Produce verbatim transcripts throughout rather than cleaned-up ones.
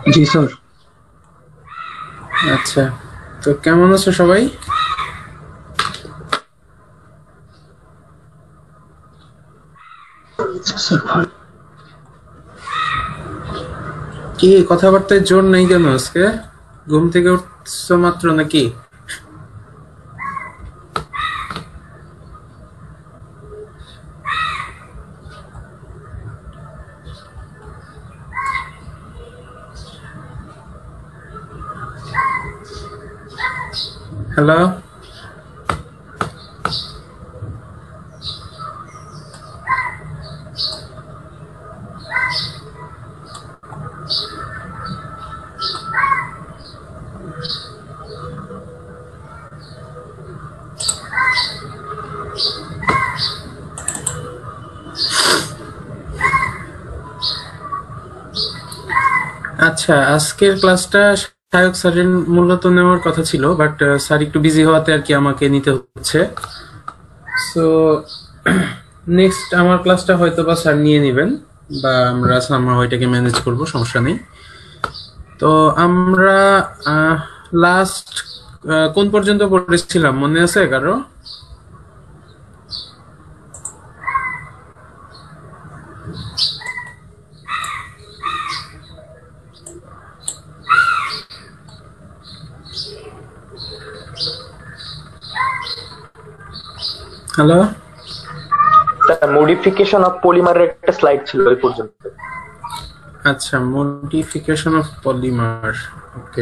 জি sir. আচ্ছা, তো কেমন আছো সবাই? কি কথাবার্তায় জোর নেই কেন আজকে? ঘুম থেকে উঠছো মাত্র নাকি? হ্যালো? আচ্ছা, আজকের ক্লাসটা সায়ক স্যারের মূলত নেওয়ার কথা ছিল, বাট স্যার একটু বিজি হওয়াতে আর কি আমাকে নিতে হচ্ছে। সো নেক্সট আমার ক্লাসটা হয়তো বা স্যার নিয়ে নেবেন, বা আমরা আমরা ওইটাকে ম্যানেজ করব, সমস্যা নেই। তো আমরা লাস্ট কোন পর্যন্ত পড়েছিলাম মনে আছে কারো? হ্যালো? মডিফিকেশন অফ পলিমারের একটা স্লাইড ছিল ওই পর্যন্ত। আচ্ছা, মডিফিকেশন অফ পলিমার, ওকে।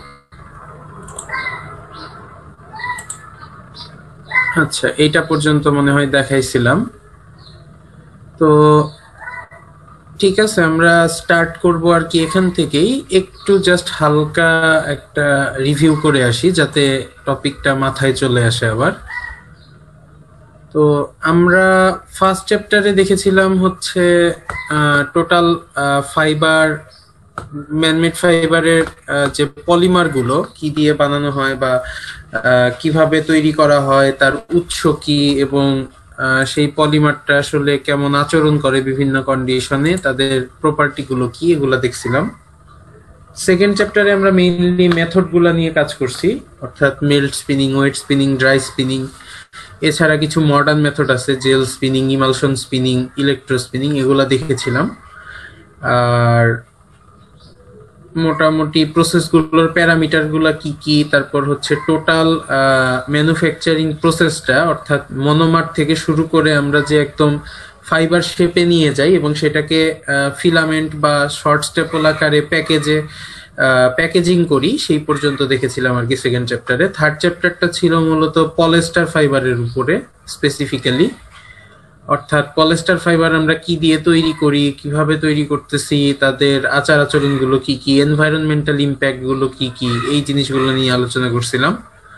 আচ্ছা, এইটা পর্যন্ত মনে হয় দেখাইছিলাম। তো ঠিক আছে, আমরা স্টার্ট করব আর কি এখান থেকেই। একটু জাস্ট হালকা একটা রিভিউ করে আসি যাতে টপিকটা মাথায় চলে আসে আবার। তো আমরা ফার্স্ট চ্যাপ্টারে দেখেছিলাম হচ্ছে টোটাল ফাইবার, ম্যানমেড ফাইবারের যে পলিমারগুলো কি দিয়ে বানানো হয় বা কিভাবে তৈরি করা হয়, তার উৎস কি, এবং সেই পলিমারটা আসলে কেমন আচরণ করে বিভিন্ন কন্ডিশনে, তাদের প্রপার্টিগুলো কি, এগুলো দেখছিলাম। সেকেন্ড চ্যাপ্টারে আমরা মেইনলি মেথডগুলো নিয়ে কাজ করছি, অর্থাৎ melt spinning, wet spinning, dry spinning, এছাড়া কিছু মডার্ন মেথড আছে, gel spinning, emulsion spinning, electro spinning, এগুলো দেখেছিলাম। আর মোটামুটি প্রসেসগুলোর প্যারামিটারগুলো কি কি, তারপর হচ্ছে টোটাল ম্যানুফ্যাকচারিং প্রসেসটা, অর্থাৎ মনোমার থেকে শুরু করে আমরা যে একদম ফাইবার শেপে নিয়ে যাই এবং সেটাকে ফিলামেন্ট বা শর্ট স্টেপল আকারে প্যাকেজে প্যাকেজিং করি, সেই পর্যন্ত দেখেছিলাম আর কি সেকেন্ড চ্যাপ্টারে। থার্ড চ্যাপ্টারটা ছিল মূলত পলিস্টার ফাইবারের উপরে স্পেসিফিক্যালি, অর্থাৎ পলিস্টার ফাইবার আমরা কি দিয়ে তৈরি করি, কিভাবে তৈরি করতেছি, তাদের আচার আচরণগুলো কি কি, এনভায়রনমেন্টাল ইম্প্যাক্ট গুলো কি কি, এই জিনিসগুলো নিয়ে আলোচনা করছিলাম।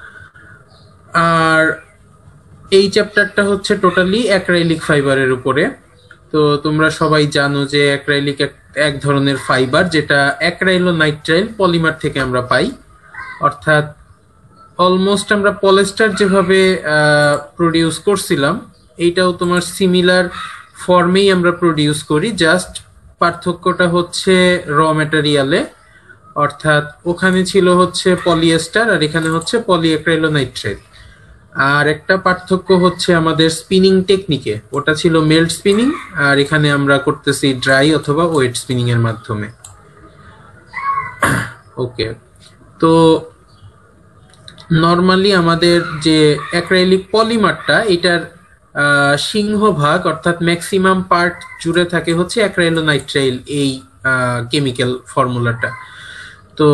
আর এই চ্যাপ্টারটা হচ্ছে টোটালি অ্যাক্রাইলিক ফাইবারের উপরে। তো তোমরা সবাই জানো যে অ্যাক্রাইলিক এক ধরনের ফাইবার যেটা অ্যাক্রাইলো নাইট্রাইল পলিমার থেকে আমরা পাই, অর্থাৎ অলমোস্ট আমরা পলিস্টার যেভাবে প্রডিউস করছিলাম এইটাও তোমার সিমিলার ফর্মেই আমরা প্রডিউস করি, জাস্ট পার্থক্যটা হচ্ছে র ম্যাটেরিয়ালে, অর্থাৎ ওখানে ছিল হচ্ছে পলিয়েস্টার আর এখানে হচ্ছে পলিঅ্যাক্রাইলোনাইট্রাইল। আর একটা পার্থক্য হচ্ছে আমাদের স্পিনিং টেকনিকে, ওটা ছিল মেল্ট স্পিনিং আর এখানে আমরা করতেছি ড্রাই অথবা ওয়েট স্পিনিং এর মাধ্যমে। ওকে, তো নর্মালি আমাদের যে অ্যাক্রাইলিক পলিমারটা, এটার সিংহভাগ অর্থাৎ ম্যাক্সিমাম পার্ট জুড়ে থাকে হচ্ছে অ্যাক্রাইলোনাইট্রাইল এই কেমিক্যাল ফর্মুলাটা। তো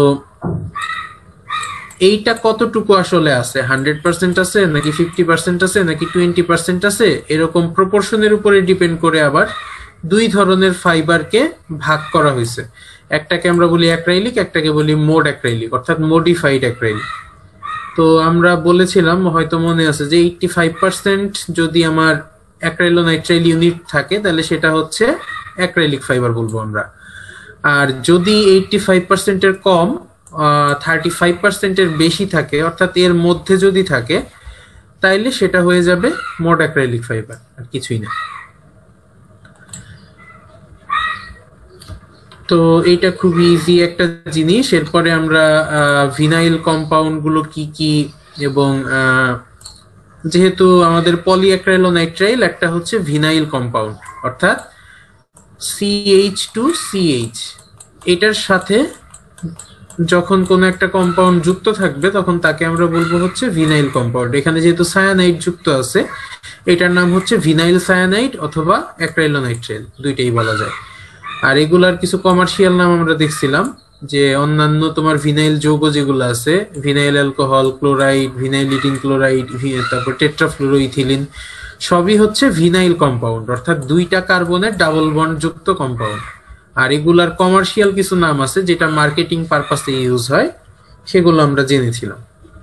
এইটা কতটুকু আসলে আছে, হান্ড্রেড পার্সেন্ট আছে নাকি ফিফটি পার্সেন্ট আছে নাকি টোয়েন্টি পার্সেন্ট আছে, এরকম প্রপোর্শনের উপরে ডিপেন্ড করে আবার দুই ধরনের ফাইবারকে ভাগ করা হয়েছে। একটাকে আমরা বলি অ্যাক্রাইলিক, একটাকে বলি মোড অ্যাক্রাইলিক অর্থাৎ মডিফাইড অ্যাক্রাইলিক। তো আমরা বলেছিলাম, হয়তো মনে আছে, যে এইটটি ফাইভ পার্সেন্ট যদি আমার অ্যাক্রাইলোনাইট্রাইল ইউনিট থাকে তাহলে সেটা হচ্ছে অ্যাক্রাইলিক ফাইবার বলবো আমরা। আর যদি এইটটি ফাইভ পার্সেন্টের কম, থার্টি ফাইভ পার্সেন্টের বেশি থাকে, অর্থাৎ এর মধ্যে যদি থাকে, তাইলে সেটা হয়ে যাবে মোড অ্যাক্রাইলিক ফাইবার, আর কিছুই না। তো এইটা খুব ইজি একটা জিনিস। এরপরে আমরা ভিনাইল কম্পাউন্ড গুলো কি কি, এবং আহ, যেহেতু আমাদের পলিঅ্যাক্রাইলোনাইট্রাইল একটা হচ্ছে ভিনাইল কম্পাউন্ড, অর্থাৎ সিএইচ টু সিএইচ, এটার সাথে যখন কোনো একটা কম্পাউন্ড যুক্ত থাকবে তখন তাকে আমরা বলবো হচ্ছে ভিনাইল কম্পাউন্ড। এখানে যেহেতু সায়ানাইড যুক্ত আছে, এটার নাম হচ্ছে ভিনাইল সায়ানাইড অথবা অ্যাক্রাইলোনাইট্রাইল, দুইটাই বলা যায়। আর এগুলার কিছু কমার্শিয়াল নাম আমরা দেখছিলাম, যে অন্যান্য তোমার ভিনাইল যৌগ যেগুলো আছে, vinyl alcohol, chloride, vinyl ethene chloride, তারপর টেট্রাফ্লুরোইথিলিন, সবই হচ্ছে ভিনাইল কম্পাউন্ড, অর্থাৎ দুইটা কার্বনের ডাবল বন্ড যুক্ত কম্পাউন্ড। আর এগুলার কমার্শিয়াল কিছু নাম আছে যেটা মার্কেটিং পারপাসে ইউজ হয়, সেগুলো আমরা জেনেছিলাম।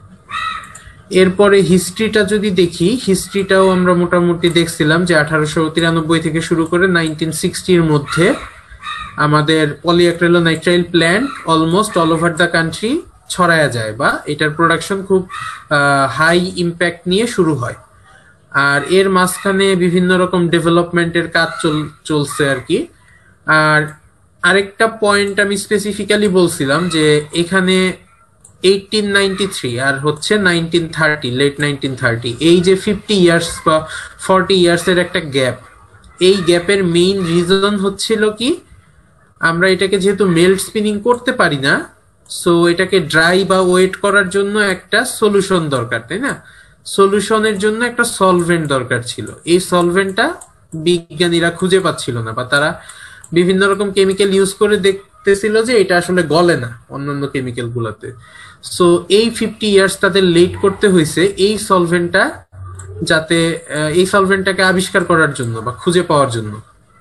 এরপরে হিস্ট্রিটা যদি দেখি, হিস্ট্রিটাও আমরা মোটামুটি দেখছিলাম যে আঠারোশো তিরানব্বই থেকে শুরু করে নাইনটিন সিক্সটির মধ্যে আমাদের polyacrylonitrile plant almost all over the country ছড়ায়া যায়, বা এটার প্রোডাকশন খুব হাই ইম্প্যাক্ট নিয়ে শুরু হয়। আর এর মাঝখানে বিভিন্ন রকম ডেভেলপমেন্টের কাজ চলছে আর কি। আর আরেকটা পয়েন্ট আমি স্পেসিফিক্যালি বলছিলাম যে এখানে এইটিন নাইনটি থ্রি আর হচ্ছে nineteen thirty, late nineteen thirty, এই যে ফিফটি ইয়ার্স বা ফর্টি ইয়ার্স এর একটা গ্যাপ, এই গ্যাপের মেইন রিজন হচ্ছিল কি, আমরা এটাকে যেহেতু মেল্ট স্পিনিং করতে পারি না, সো এটাকে ড্রাই বা ওয়েট করার জন্য একটা সলিউশন দরকার, তাই না? সলিউশনের জন্য একটা সলভেন্ট দরকার ছিল। এই সলভেন্টটা বিজ্ঞানীরা খুঁজে পাচ্ছিল না, বা তারা বিভিন্ন রকম কেমিক্যাল ইউজ করে দেখতেছিল যে এটা আসলে গলে না অন্যান্য কেমিক্যাল গুলাতে। সো এই ফিফটি ইয়ার্স তাদের লেট করতে হয়েছে এই সলভেন্টটা, যাতে এই সলভেন্টটাকে আবিষ্কার করার জন্য বা খুঁজে পাওয়ার জন্য।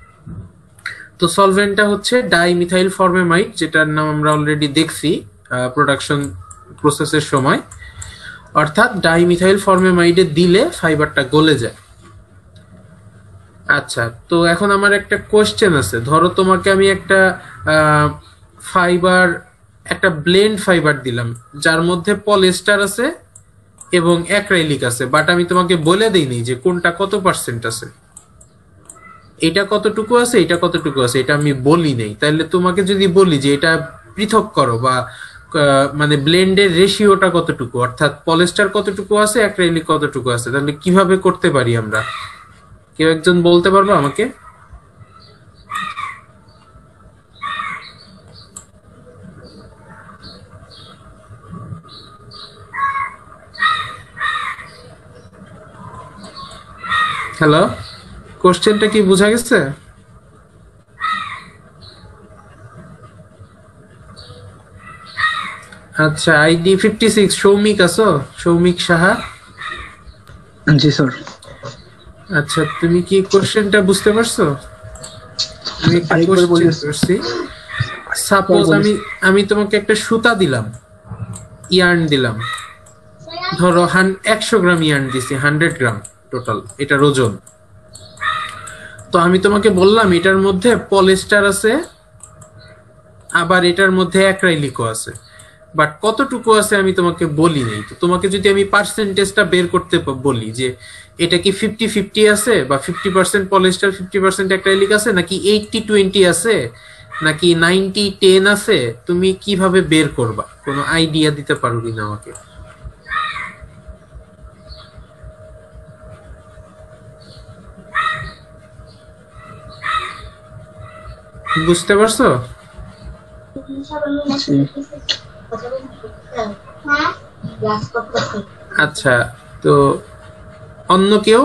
তো সলভেন্টটা হচ্ছে ডাইমিথাইল ফর্মেমাইড, যেটার নাম আমরা অলরেডি দেখছি প্রোডাকশন প্রসেসের সময়, অর্থাৎ ডাইমিথাইল ফর্মেমাইডে দিলে ফাইবারটা গলে যায়। আচ্ছা, তো এখন আমার একটা কোশ্চেন আছে। ধরো তোমাকে আমি একটা ফাইবার, একটা ব্লেন্ড ফাইবার দিলাম যার মধ্যে পলিয়েস্টার আছে এবং অ্যাক্রাইলিক আছে, বাট আমি তোমাকে বলে দিইনি যে কোনটা কত পার্সেন্ট আছে, এটা কতটুকু আছে, এটা কতটুকু আছে, এটা আমি বলি নেই। তাহলে তোমাকে যদি বলি যে এটা পৃথক করো, বা মানে ব্লেন্ডের রেশিওটা কতটুকু, অর্থাৎ পলিয়েস্টার কতটুকু আছে, অ্যাক্রাইলিক কতটুকু আছে, তাহলে কিভাবে করতে পারি আমরা? কেউ একজন বলতে পারবো আমাকে? হ্যালো, কোশ্চেনটা কি বোঝা গেছে? আচ্ছা, আইডি ফিফটি সিক্স, সৌমিক আছো? সৌমিক সাহা। জি স্যার। আচ্ছা, তুমি কি কোশ্চেনটা বুঝতে পারছো? আমি একটা কোশ্চেন করছি। সাপোজ আমি আমি তোমাকে একটা সুতা দিলাম, ইয়ার্ন দিলাম, ধরো একশো গ্রাম ইয়ার্ন দিছি, হান্ড্রেড গ্রাম টোটাল এটার ওজন। তো আমি তোমাকে বললাম এটার মধ্যে পলিয়েস্টার আছে, আবার এটার মধ্যে অ্যাক্রাইলিকও আছে, বাট কতটুকু আছে আমি তোমাকে বলি নাই। তো তোমাকে যদি আমি পার্সেন্টেজটা বের করতে বলি যে এটা কি ফিফটি ফিফটি আছে, বা fifty percent polyester fifty percent acrylic আছে, নাকি এইটটি টোয়েন্টি আছে, নাকি নাইনটি টেন আছে, তুমি কিভাবে বের করবা? কোনো আইডিয়া দিতে পারো কিনা আমাকে? বুঝতে পারছো? আচ্ছা, তো অন্য কেউ?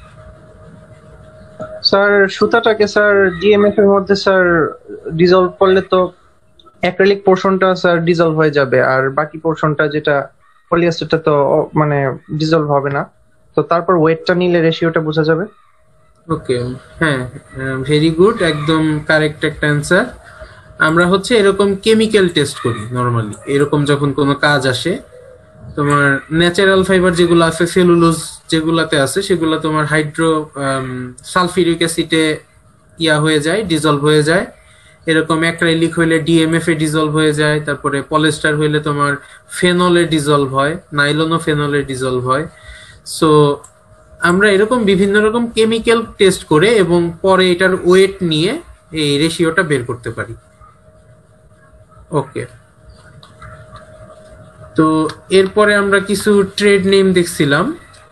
স্যার সুতাটাকে স্যার ডিএমএফ এর মধ্যে স্যার ডিজলভ করলে তো অ্যাক্রিলিক পোরশনটা স্যার ডিজলভ হয়ে যাবে, আর বাকি পোরশনটা যেটা পলিয়েস্টারটা তো মানে ডিজলভ হবে না। তো তারপর ওয়েটটা নিলে রেশিওটা বোঝা যাবে। ওকে, হ্যাঁ, ভেরি গুড, একদম কারেক্ট একটা অ্যান্সার। আমরা হচ্ছে এরকম কেমিক্যাল টেস্ট করি নরমালি, এরকম যখন কোনো কাজ আসে। তোমার ন্যাচারাল ফাইবার যেগুলো আছে, সেলুলোজ যেগুলাতে আছে, সেগুলো তোমার হাইড্রো সালফিউরিক অ্যাসিডে ইয়া হয়ে যায়, ডিজলভ হয়ে যায়। এরকম অ্যাক্রাইলিক হইলে ডিএমএফ এ ডিজলভ হয়ে যায়। তারপরে পলিয়েস্টার হইলে তোমার ফেনলে ডিজলভ হয়, নাইলনও ফেনলে ডিজলভ হয়। সো আমরা এরকম বিভিন্ন রকম কেমিক্যাল টেস্ট করে এবং পরে এটার ওয়েট নিয়ে এই রেশিওটা বের করতে পারি। ওকে, তো এরপরে আমরা কিছু ট্রেড নেম দেখছিলাম,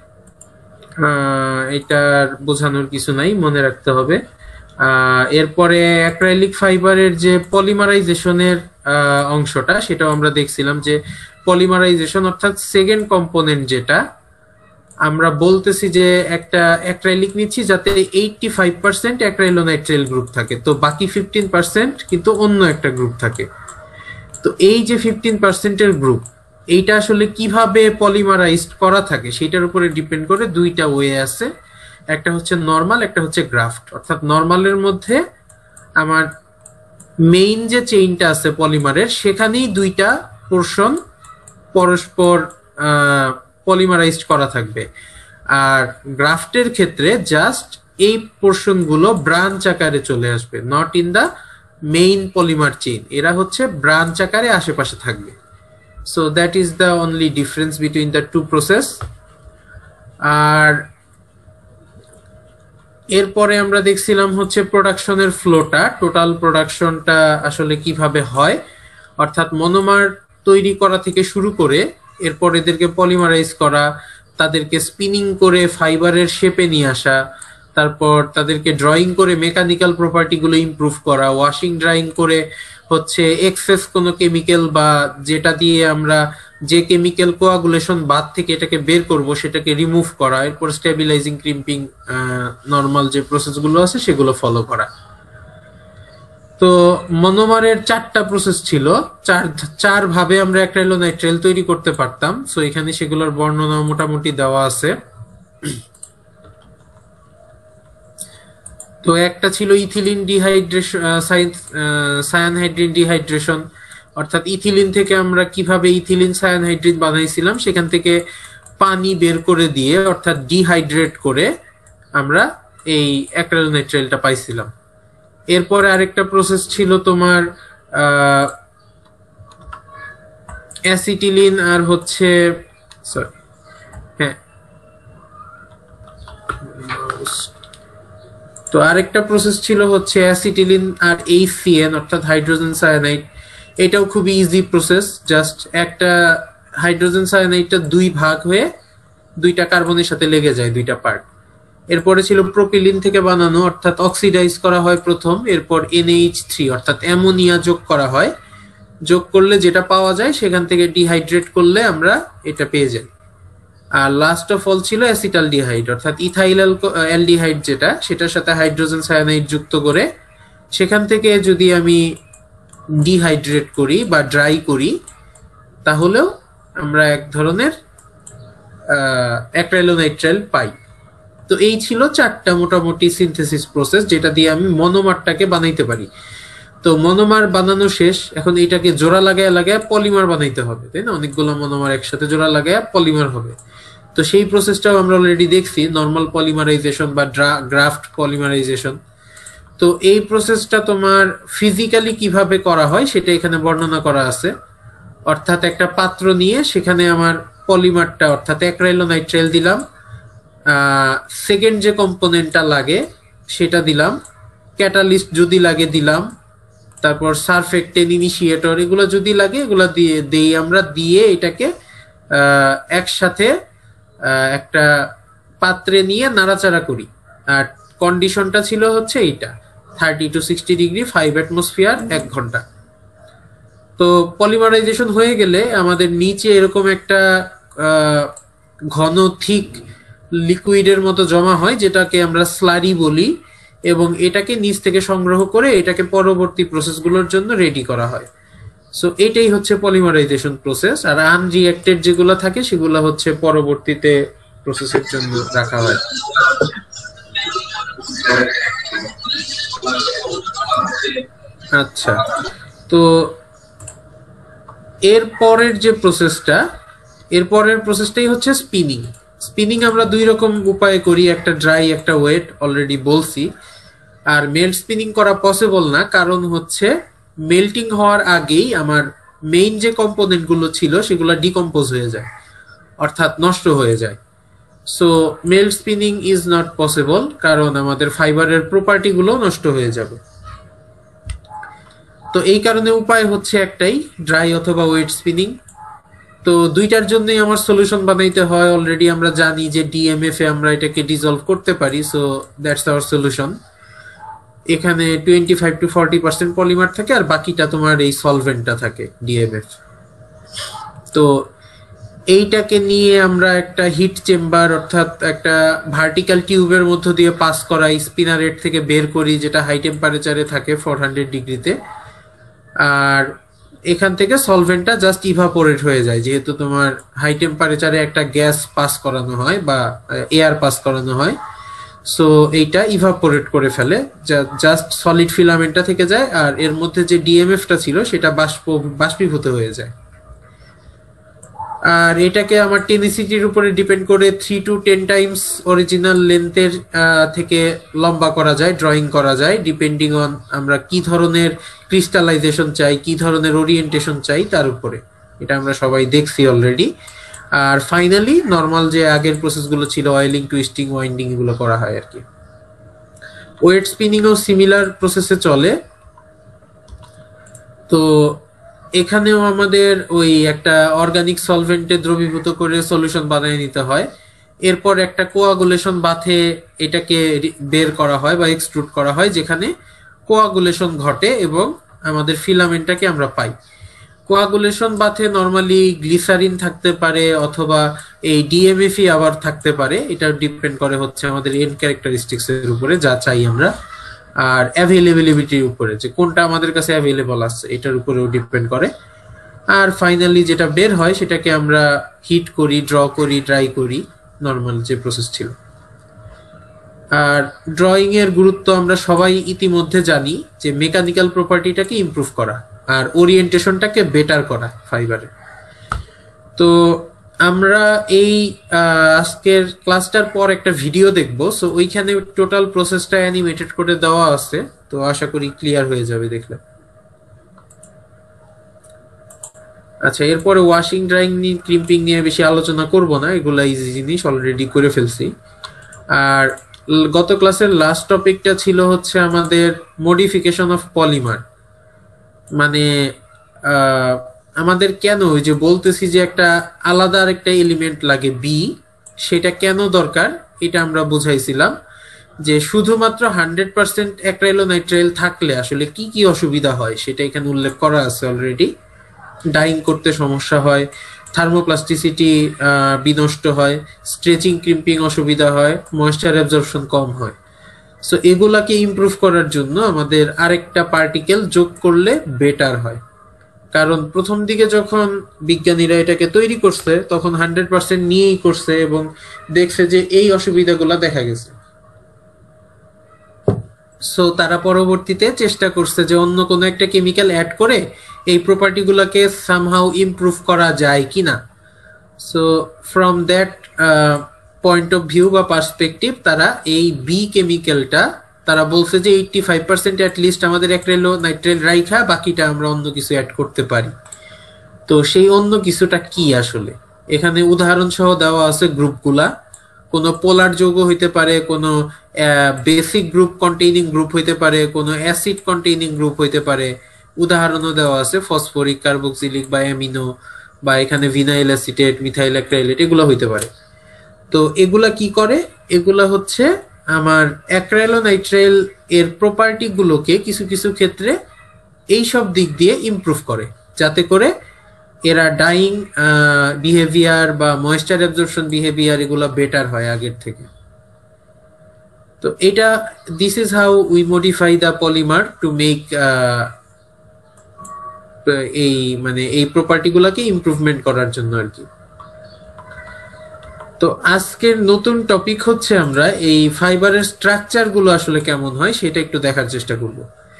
এটার বোঝানোর কিছু নাই, মনে রাখতে হবে। এরপরে অ্যাক্রাইলিক ফাইবারের যে পলিমারাইজেশনের অংশটা সেটাও আমরা দেখছিলাম, যে পলিমারাইজেশন অর্থাৎ সেকেন্ড কম্পোনেন্ট, যেটা আমরা বলতেছি যে একটা অ্যাক্রাইলিক নিচ্ছি যাতে eighty five percent acrylonitrile group থাকে, তো বাকি ফিফটিন পার্সেন্ট কিন্তু অন্য একটা গ্রুপ থাকে। তো এই যে ফিফটিন পার্সেন্টের গ্রুপ, এইটা আসলে কিভাবে পলিমারাইজড করা থাকে সেটার উপরে ডিপেন্ড করে দুইটা ওয়ে আছে, একটা হচ্ছে নরমাল, একটা হচ্ছে গ্রাফট। অর্থাৎ নরমালের মধ্যে আমার মেইন যে চেইনটা আছে পলিমারের, সেখানেই দুইটা পোর্শন পরস্পর পলিমারাইজড করা থাকবে, আর গ্রাফটের ক্ষেত্রে জাস্ট এই পোর্শন গুলো ব্রাঞ্চ আকারে চলে আসবে, not in the main polymer chain, এরা হচ্ছে ব্রাঞ্চ আকারে আশেপাশে থাকবে। So that is the only difference between the two process. আর এরপরে আমরা দেখছিলাম হচ্ছে প্রোডাকশনের ফ্লোটা, টোটাল প্রোডাকশনটা আসলে কিভাবে হয়, অর্থাৎ মনোমার তৈরি করা থেকে শুরু করে এরপর এদেরকে পলিমারাইজ করা, তাদেরকে স্পিনিং করে ফাইবারের শেপে নিয়ে আসা, তারপর তাদেরকে ড্রয়িং করে মেকানিক্যাল প্রপার্টি গুলো ইমপ্রুভ করা, ওয়াশিং ড্রাইং করে হচ্ছে এক্সেস কোনো কেমিক্যাল বা যেটা দিয়ে আমরা যে কেমিক্যাল কোয়াগুলেশন বাদ থেকে এটাকে বের করব সেটাকে রিমুভ করা, এরপর স্টেবিলাইজিং, ক্রিম্পিং, নর্মাল যে প্রসেসগুলো আছে সেগুলো ফলো করা। তো মনোমারের চারটা প্রসেস ছিল, চার চার ভাবে আমরা অ্যাক্রাইলোনাইট্রাইল তৈরি করতে পারতাম। সো এখানে সেগুলোর বর্ণনা মোটামুটি দেওয়া আছে। তো একটা ছিল ইথিলিন ডিহাইড্রেশন, সায়ানহাইড্রিন ডিহাইড্রেশন, অর্থাৎ ইথিলিন থেকে আমরা কিভাবে ইথিলিন সায়ানহাইড্রিন বানাইছিলাম, সেখান থেকে পানি বের করে দিয়ে অর্থাৎ ডিহাইড্রেট করে আমরা এই অ্যাক্রাইলোনাইট্রাইলটা পাইছিলাম। এরপরে আরেকটা প্রসেস ছিল তোমার অ্যাসিটিলিন আর হচ্ছে সরি হ্যাঁ তো আরেকটা প্রসেস ছিল হচ্ছে অ্যাসিটিলিন আর এইচসিএন অর্থাৎ হাইড্রোজেন সায়ানাইড। এটাও খুবই ইজি প্রসেস, জাস্ট একটা হাইড্রোজেন সায়ানাইডটা দুই ভাগ হয়ে দুইটা কার্বনের সাথে লেগে যায়, দুইটা পার্ট। এরপরে ছিল প্রোপিলিন থেকে বানানো, অর্থাৎ অক্সিডাইজ করা হয় প্রথম, এরপর এনএইচ থ্রি অর্থাৎ অ্যামোনিয়া যোগ করা হয়, যোগ করলে যেটা পাওয়া যায় সেখান থেকে ডিহাইড্রেট করলে আমরা এটা পেয়ে যাই। আর লাস্ট অফ অল ছিল অ্যাসিটালডিহাইড অর্থাৎ ইথাইল অ্যালডিহাইড, যেটা সেটার সাথে হাইড্রোজেন সায়ানাইড যুক্ত করে সেখান থেকে যদি আমি ডিহাইড্রেট করি বা ড্রাই করি তাহলেও আমরা এক ধরনের অ্যাক্রাইলোনাইট্রাইল পাই। তো এই ছিল চারটা মোটামুটি সিনথেসিস প্রসেস, যেটা দিয়ে আমি মনোমারটাকে বানাইতে পারি। তো মনোমার বানানো শেষ, এখন এটাকে জোড়া লাগায় লাগায় পলিমার বানাইতে হবে, তাই না? অনেকগুলো মনোমার একসাথে জোড়া লাগায় পলিমার হবে। তো সেই প্রসেসটাও আমরা অলরেডি দেখছি, নর্মাল পলিমারাইজেশন বা গ্রাফট পলিমারাইজেশন। তো এই প্রসেসটা তোমার ফিজিক্যালি কিভাবে করা হয় সেটা এখানে বর্ণনা করা আছে। অর্থাৎ একটা পাত্র নিয়ে সেখানে আমার পলিমারটা অর্থাৎ অ্যাক্রাইলোনাইট্রাইল দিলাম, সেকেন্ড যে কম্পোনেন্টটা লাগে সেটা দিলাম, ক্যাটালিস্ট যদি লাগে দিলাম, তারপর সারফেক্টেন, ইনিশিয়েটর এগুলো যদি লাগে এগুলো দিয়ে দেই আমরা, দিয়ে এটাকে একসাথে একটা পাত্রে নিয়ে নাড়াচাড়া করি। আর কন্ডিশনটা ছিল হচ্ছে এইটা, thirty to sixty degree, five atmosphere, এক ঘন্টা। তো পলিমারাইজেশন হয়ে গেলে আমাদের নিচে এরকম একটা ঘন থিক লিকুইডের মতো জমা হয়, যেটাকে আমরা স্লারি বলি, এবং এটাকে নিচ থেকে সংগ্রহ করে এটাকে পরবর্তী প্রসেসগুলোর জন্য রেডি করা হয়। সো এটাই হচ্ছে পলিমারাইজেশন প্রসেস। আর আনরিঅ্যাক্টেড যেগুলো থাকে সেগুলো হচ্ছে পরবর্তীতে প্রসেসের জন্য রাখা হয়। আচ্ছা, তো এর পরের যে প্রসেসটা, এর পরের প্রসেসটাই হচ্ছে স্পিনিং। স্পিনিং আমরা দুই রকম উপায়ে করি, একটা ড্রাই একটা ওয়েট, অলরেডি বলছি। আর মেল্ট স্পিনিং করা পসিবল না, কারণ হচ্ছে মেল্টিং হওয়ার আগেই আমার মেইন যে কম্পোনেন্ট গুলো ছিল সেগুলো ডিকম্পোজ হয়ে যায়, অর্থাৎ নষ্ট হয়ে যায়। So melt spinning is not possible, কারণ আমাদের ফাইবারের প্রপার্টি গুলো নষ্ট হয়ে যাবে। তো এই কারণে উপায় হচ্ছে একটাই, ড্রাই অথবা ওয়েট স্পিনিং। তো দুইটার জন্যই আমার সলিউশন বানাইতে হয়। অলরেডি আমরা জানি যে ডিএমএফ এ আমরা এটাকে ডিজলভ করতে পারি, সো দ্যাটস আওয়ার সলিউশন। এখানে twenty five to forty percent polymer থাকে আর বাকিটা তোমার এই সলভেন্টটা থাকে ডিএমএফ। তো এইটাকে নিয়ে আমরা একটা হিট চেম্বার অর্থাৎ একটা ভার্টিক্যাল টিউবের মধ্য দিয়ে পাস করাই, স্পিনারেট থেকে বের করি, যেটা হাই টেম্পারেচারে থাকে ফোর হান্ড্রেড ডিগ্রিতে। আর এখান থেকে সলভেন্টটা জাস্ট ইভাপোরেট হয়ে যায়, যেহেতু তোমার হাই টেম্পারেচারে একটা গ্যাস পাস করানো হয় বা এয়ার পাস করানো হয়, সো এইটা ইভাপোরেট করে ফেলে, জাস্ট সলিড ফিলামেন্টটা থেকে যায় আর এর মধ্যে যে ডিএমএফটা ছিল সেটা বাষ্প বাষ্পীভূত হয়ে যায়। আর এটাকে আমার টেনিসিটির উপরে ডিপেন্ড করে three to ten times original লেন্থের থেকে লম্বা করা যায়, ড্রয়িং করা যায়, ডিপেন্ডিং অন আমরা কি ধরনের ক্রিস্টালাইজেশন চাই, কি ধরনের ওরিয়েন্টেশন চাই তার উপরে। এটা আমরা সবাই দেখছি অলরেডি। আর ফাইনালি নর্মাল যে আগের প্রসেসগুলো ছিল, অয়েলিং, টুইস্টিং, ওয়াইন্ডিং, এগুলো করা হয় আর কি। ওয়েট স্পিনিংও সিমিলার প্রসেসে চলে। তো এখানেও আমাদের ওই একটা অর্গানিক সলভেন্টে দ্রবীভূত করে সলিউশন বানিয়ে নিতে হয়। এরপর একটা কোয়াগুলেশন বাথে এটাকে বের করা হয় বা এক্সট্রুড করা হয়, যেখানে কোয়াগুলেশন ঘটে এবং আমাদের ফিলামেন্টটাকে আমরা পাই। কোয়াগুলেশন বাথে নর্মালি গ্লিসারিন থাকতে পারে অথবা এই ডিএমএফই আবার থাকতে পারে, এটা ডিপেন্ড করে হচ্ছে আমাদের এন্ড ক্যারেক্টারিস্টিক্স এর উপরে, যা চাই আমরা, আর অ্যাভেলেবিলিটির উপরে, যে কোনটা আমাদের কাছে অ্যাভেলেবল আছে এটার উপরেও ডিপেন্ড করে। আর ফাইনালি যেটা বের হয় সেটাকে আমরা হিট করি, ড্র করি, ড্রাই করি, নর্মাল যে প্রসেস ছিল। আর ড্রয়িং এর গুরুত্ব আমরা সবাই ইতিমধ্যে জানি, যে মেকানিক্যাল প্রপার্টিটাকে ইমপ্রুভ করা আর ওরিয়েন্টেশনটাকে বেটার করা ফাইবারে। তো আমরা এই আজকের ক্লাসটার পর একটা ভিডিও দেখবো, সো ওইখানে টোটাল প্রসেসটা অ্যানিমেটেড করে দেওয়া আছে, তো আশা করি ক্লিয়ার হয়ে যাবে দেখলে। আচ্ছা, এরপরে ওয়াশিং, ড্রাইং, ক্রিম্পিং নিয়ে বেশি আলোচনা করব না, এগুলা ইজি জিনিস, অলরেডি করে ফেলছি। আর গত ক্লাসের লাস্ট টপিকটা ছিল হচ্ছে আমাদের মডিফিকেশন অফ পলিমার। মানে আহ আমাদের কেন ওই যে বলতেছি যে একটা আলাদা একটা এলিমেন্ট লাগে বি, সেটা কেন দরকার এটা আমরা বুঝাইছিলাম, যে শুধুমাত্র হান্ড্রেড পার্সেন্ট অ্যাক্রাইলোনাইট্রাইল থাকলে আসলে কি কি অসুবিধা হয় সেটা এখানে উল্লেখ করা আছে অলরেডি। ডাইং করতে সমস্যা হয়, থার্মোপ্লাস্টিসিটি বিনষ্ট হয়, স্ট্রেচিং, ক্রিম্পিং অসুবিধা হয়, ময়েশ্চার অ্যাবজর্পশন কম হয়। সো এগুলাকে ইমপ্রুভ করার জন্য আমাদের আরেকটা পার্টিকেল যোগ করলে বেটার হয়। কারণ প্রথম দিকে যখন বিজ্ঞানীরা এটাকে তৈরি করছে তখন হান্ড্রেড পার্সেন্ট নিয়েই করছে এবং দেখছে যে এই অসুবিধাগুলো দেখা গেছে। সো তারা পরবর্তীতে চেষ্টা করছে যে অন্য কোনো একটা কেমিক্যাল অ্যাড করে এই প্রপার্টিগুলোকে সামহাউ ইমপ্রুভ করা যায় কিনা। So from that point of view বা পার্সপেক্টিভ তারা এই বি কেমিক্যালটা তারা বলছে যে এইট্টি ফাইভ পার্সেন্ট অ্যাটলিস্ট আমাদের অ্যাক্রাইলোনাইট্রাইল রাইখা বাকিটা আমরা অন্য কিছু অ্যাড করতে পারি। তো সেই অন্য কিছুটা কি আসলে, এখানে উদাহরণ সহ দেওয়া আছে গ্রুপগুলা। কোনো পোলার যৌগ হইতে পারে, কোনো বেসিক গ্রুপ কন্টেইনিং গ্রুপ হইতে পারে, কোনো অ্যাসিড কন্টেইনিং গ্রুপ হইতে পারে। উদাহরণও দেওয়া আছে ফসফরিক, কার্বক্সিলিক বা অ্যামিনো, বা এখানে ভিনাইল অ্যাসিটেট, মিথাইল অ্যাক্রাইলেট, এগুলো হইতে পারে। তো এগুলা কি করে, এগুলা হচ্ছে আমার অ্যাক্রাইলোনাইট্রাইল এর প্রপার্টি গুলোকে কিছু কিছু ক্ষেত্রে এই সব দিক দিয়ে ইমপ্রুভ করে, যাতে করে এরা ডাইং বিহেভিয়ার বা ময়েশ্চার অ্যাবজর্পশন বিহেভিয়ার এগুলো বেটার হয় আগের থেকে। তো এটা this is how we modify the polymer to make এই মানে এই প্রপার্টি গুলাকে ইমপ্রুভমেন্ট করার জন্য আর কি। তো আজকের নতুন টপিক হচ্ছে আমরা এই ফাইবারের স্ট্রাকচার গুলো আসলে কেমন হয় সেটা একটু দেখার চেষ্টা করব।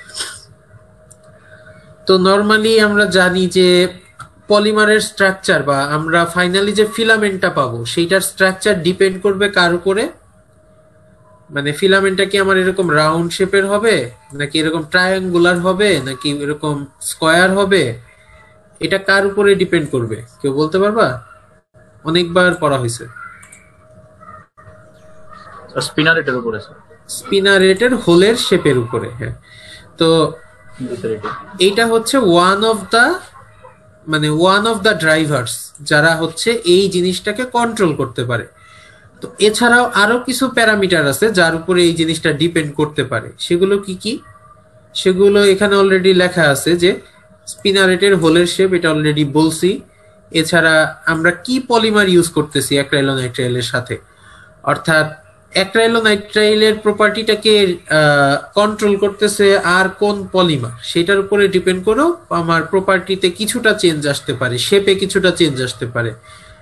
তো নর্মালি আমরা জানি যে পলিমারের স্ট্রাকচার বা আমরা ফাইনালি যে ফিলামেন্টটা পাবো সেইটার স্ট্রাকচার ডিপেন্ড করবে কার উপরে। মানে ফিলামেন্টটা কি আমার এরকম রাউন্ড শেপের হবে, নাকি এরকম ট্রায়াঙ্গুলার হবে, নাকি এরকম স্কয়ার হবে, এটা কার উপরে ডিপেন্ড করবে কেউ বলতে পারবা? অনেকবার পড়া হয়েছে। স্পিনারেটের উপরে, স্পিনারেটের হোলের শেপের উপরে। হ্যাঁ, তো এইটা হচ্ছে ওয়ান অফ দা মানে ওয়ান অফ দা ড্রাইভার্স যারা হচ্ছে এই জিনিসটাকে কন্ট্রোল করতে পারে। তো এছাড়াও আরো কিছু প্যারামিটার আছে যার উপরে এই জিনিসটা ডিপেন্ড করতে পারে। সেগুলো কি কি? সেগুলো এখানে অলরেডি লেখা আছে যে স্পিনারেটের হোলের শেপ, এটা অলরেডি বলছি। এছাড়া আমরা কি পলিমার ইউজ করতেছি অ্যাক্রাইলোনাইট্রাইলের সাথে, অর্থাৎ অ্যাক্রাইলোনাইট্রাইলের প্রপার্টিটাকে কন্ট্রোল করতেছে আর কোন পলিমার, সেটার উপরে ডিপেন্ড করেও আমার প্রপার্টিতে কিছুটা চেঞ্জ আসতে পারে, শেপে কিছুটা চেঞ্জ আসতে পারে।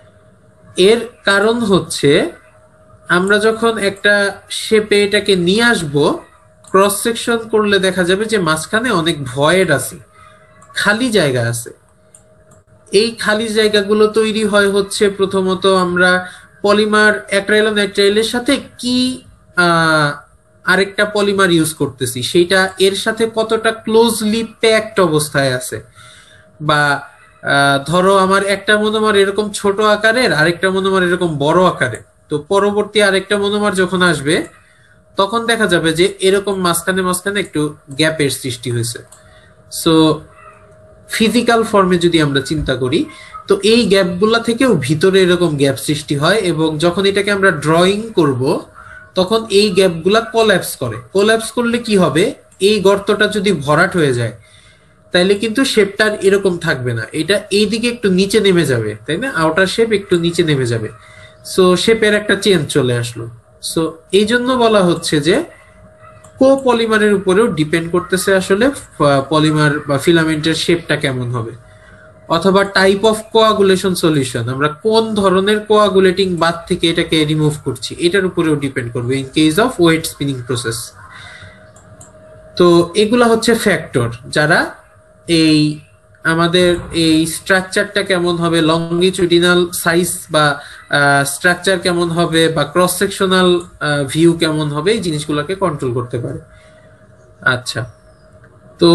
এর কারণ হচ্ছে আমরা যখন একটা শেপে এটাকে নিয়ে আসবো, ক্রস সেকশন করলে দেখা যাবে যে মাঝখানে অনেক ভয়েড আছে, খালি জায়গা আছে। এই খালি জায়গাগুলো তৈরি হয় হচ্ছে প্রথমত আমরা পলিমার অ্যাক্রাইলোনাইট্রাইলের সাথে কি আরেকটা পলিমার ইউজ করতেছি সেইটা এর সাথে কতটা ক্লোজলি প্যাকড অবস্থায় আছে। বা ধরো আমার একটা মনোমার এরকম ছোট আকারের, আরেকটা মনোমার এরকম বড় আকারের, তো পরবর্তী আরেকটা মনোমার যখন আসবে তখন দেখা যাবে যে এরকম মাঝখানে মাঝখানে একটু গ্যাপের সৃষ্টি হয়েছে। সো ফিজিক্যাল ফর্মে যদি আমরা চিন্তা করি তো এই গ্যাপগুলা থেকেও ভিতরে এরকম গ্যাপ সৃষ্টি হয়, এবং যখন এটাকে আমরা ড্রয়িং করব তখন এই গ্যাপগুলা কোল্যাপস করে। কোল্যাপস করলে কি হবে, এই গর্তটা যদি ভরাট হয়ে যায় তাইলে কিন্তু শেপটার এরকম থাকবে না, এটা এইদিকে একটু নিচে নেমে যাবে, তাই না? আউটার শেপ একটু নিচে নেমে যাবে। সো শেপের একটা চেঞ্জ চলে আসলো। সো এই জন্য বলা হচ্ছে যে কো পলিমারের উপরেও ডিপেন্ড করতেছে আসলে পলিমার বা ফিলামেন্টের শেপটা কেমন হবে, অথবা টাইপ অফ কোয়াগুলেশন সলিউশন, আমরা কোন ধরনের কোয়াগুলেটিং বাথ থেকে এটাকে রিমুভ করছি এটার উপরেও ডিপেন্ড করবে in case of wet spinning process. তো এগুলা হচ্ছে ফ্যাক্টর যারা এই আমাদের এই স্ট্রাকচারটা কেমন হবে, লংগিচুডিনাল সাইজ বা স্ট্রাকচার কেমন হবে, বা ক্রস সেকশনাল ভিউ কেমন হবে, এই জিনিসগুলোকে কন্ট্রোল করতে পারে। আচ্ছা, তো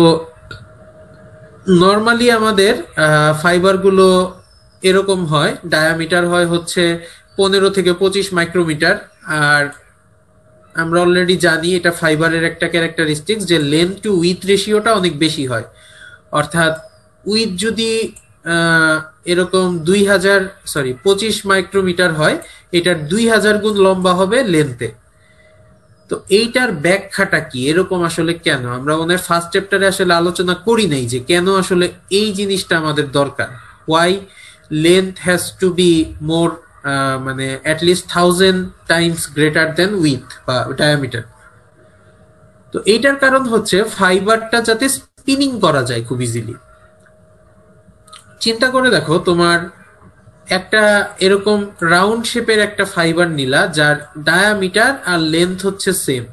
নর্মালি আমাদের ফাইবার গুলো এরকম হয়, ডায়ামিটার হয় হচ্ছে পনেরো থেকে পঁচিশ মাইক্রোমিটার। আর আমরা অলরেডি জানি এটা ফাইবারের একটা ক্যারেক্টারিস্টিক্স যে লেন্থ টু উইথ রেশিওটা অনেক বেশি হয়, অর্থাৎ উইথ যদি এরকম দুই হাজার সরি পঁচিশ মাইক্রোমিটার হয়, এটার দুই হাজার গুণ লম্বা হবে লেন্থে। তো এইটার ব্যাখ্যাটা কি, এরকম আসলে কেন? আমরা ওনার ফার্স্ট চ্যাপ্টারে আসলে আলোচনা করি নাই যে কেন আসলে এই জিনিসটা আমাদের দরকার, why length has to be more মানে at least thousand times greater than width বা ডায়ামিটার। তো এইটার কারণ হচ্ছে ফাইবারটা যাতে স্পিনিং করা যায় খুব ইজিলি। চিন্তা করে দেখো, তোমার একটা এরকম রাউন্ড শেপের একটা ফাইবার নিলা যার ডায়ামিটার আর লেন্থ হচ্ছে সেম,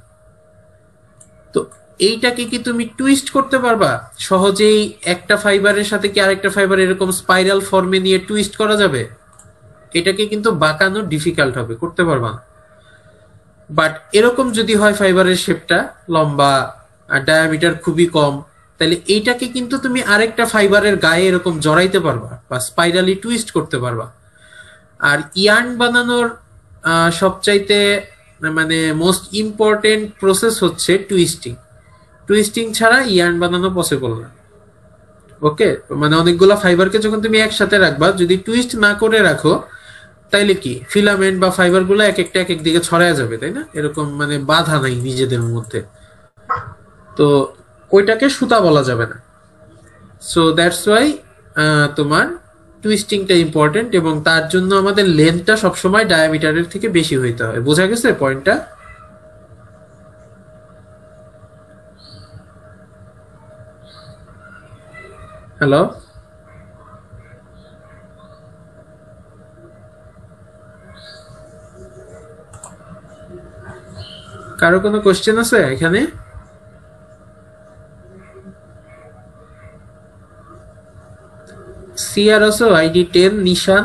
তো এইটাকে কি তুমি টুইস্ট করতে পারবা সহজেই? একটা ফাইবারের সাথে কি আরেকটা ফাইবার এরকম স্পাইরাল ফর্মে নিয়ে টুইস্ট করা যাবে? এটাকে কিন্তু বাঁকানো ডিফিকাল্ট হবে, করতে পারবা না। বাট এরকম যদি হয় ফাইবারের শেপটা লম্বা আর ডায়ামিটার খুবই কম, তাহলে এইটাকে কিন্তু তুমি আরেকটা ফাইবারের গায়ে এরকম জড়াইতে পারবা বা স্পাইরালি টুইস্ট করতে পারবা। আর ইয়ার্ন বানানোর সবচাইতে মানে মোস্ট ইম্পর্টেন্ট প্রসেস হচ্ছে টুইস্টিং। টুইস্টিং ছাড়া ইয়ার্ন বানানো পসিবল না। ওকে, মানে অনেকগুলো ফাইবারকে যখন তুমি একসাথে রাখবা, যদি টুইস্ট না করে রাখো তাইলে কি ফিলামেন্ট বা ফাইবার গুলো এক একটা এক এক দিকে ছড়ায় যাবে, তাই না? এরকম মানে বাধা নাই নিজেদের মধ্যে, তো ওইটাকে সুতা বলা যাবে না। সো দ্যাটস ওয়াই তোমার টুইস্টিংটা ইম্পর্টেন্ট, এবং তার জন্য আমাদের লেন্থটা সবসময় ডায়ামিটারের থেকে বেশি হইতে হয়। বোঝা গেছে পয়েন্টটা? হ্যালো, কারো কোনো কোশ্চেন আছে এখানে? সিআর আছো আইডি টেন নিশান?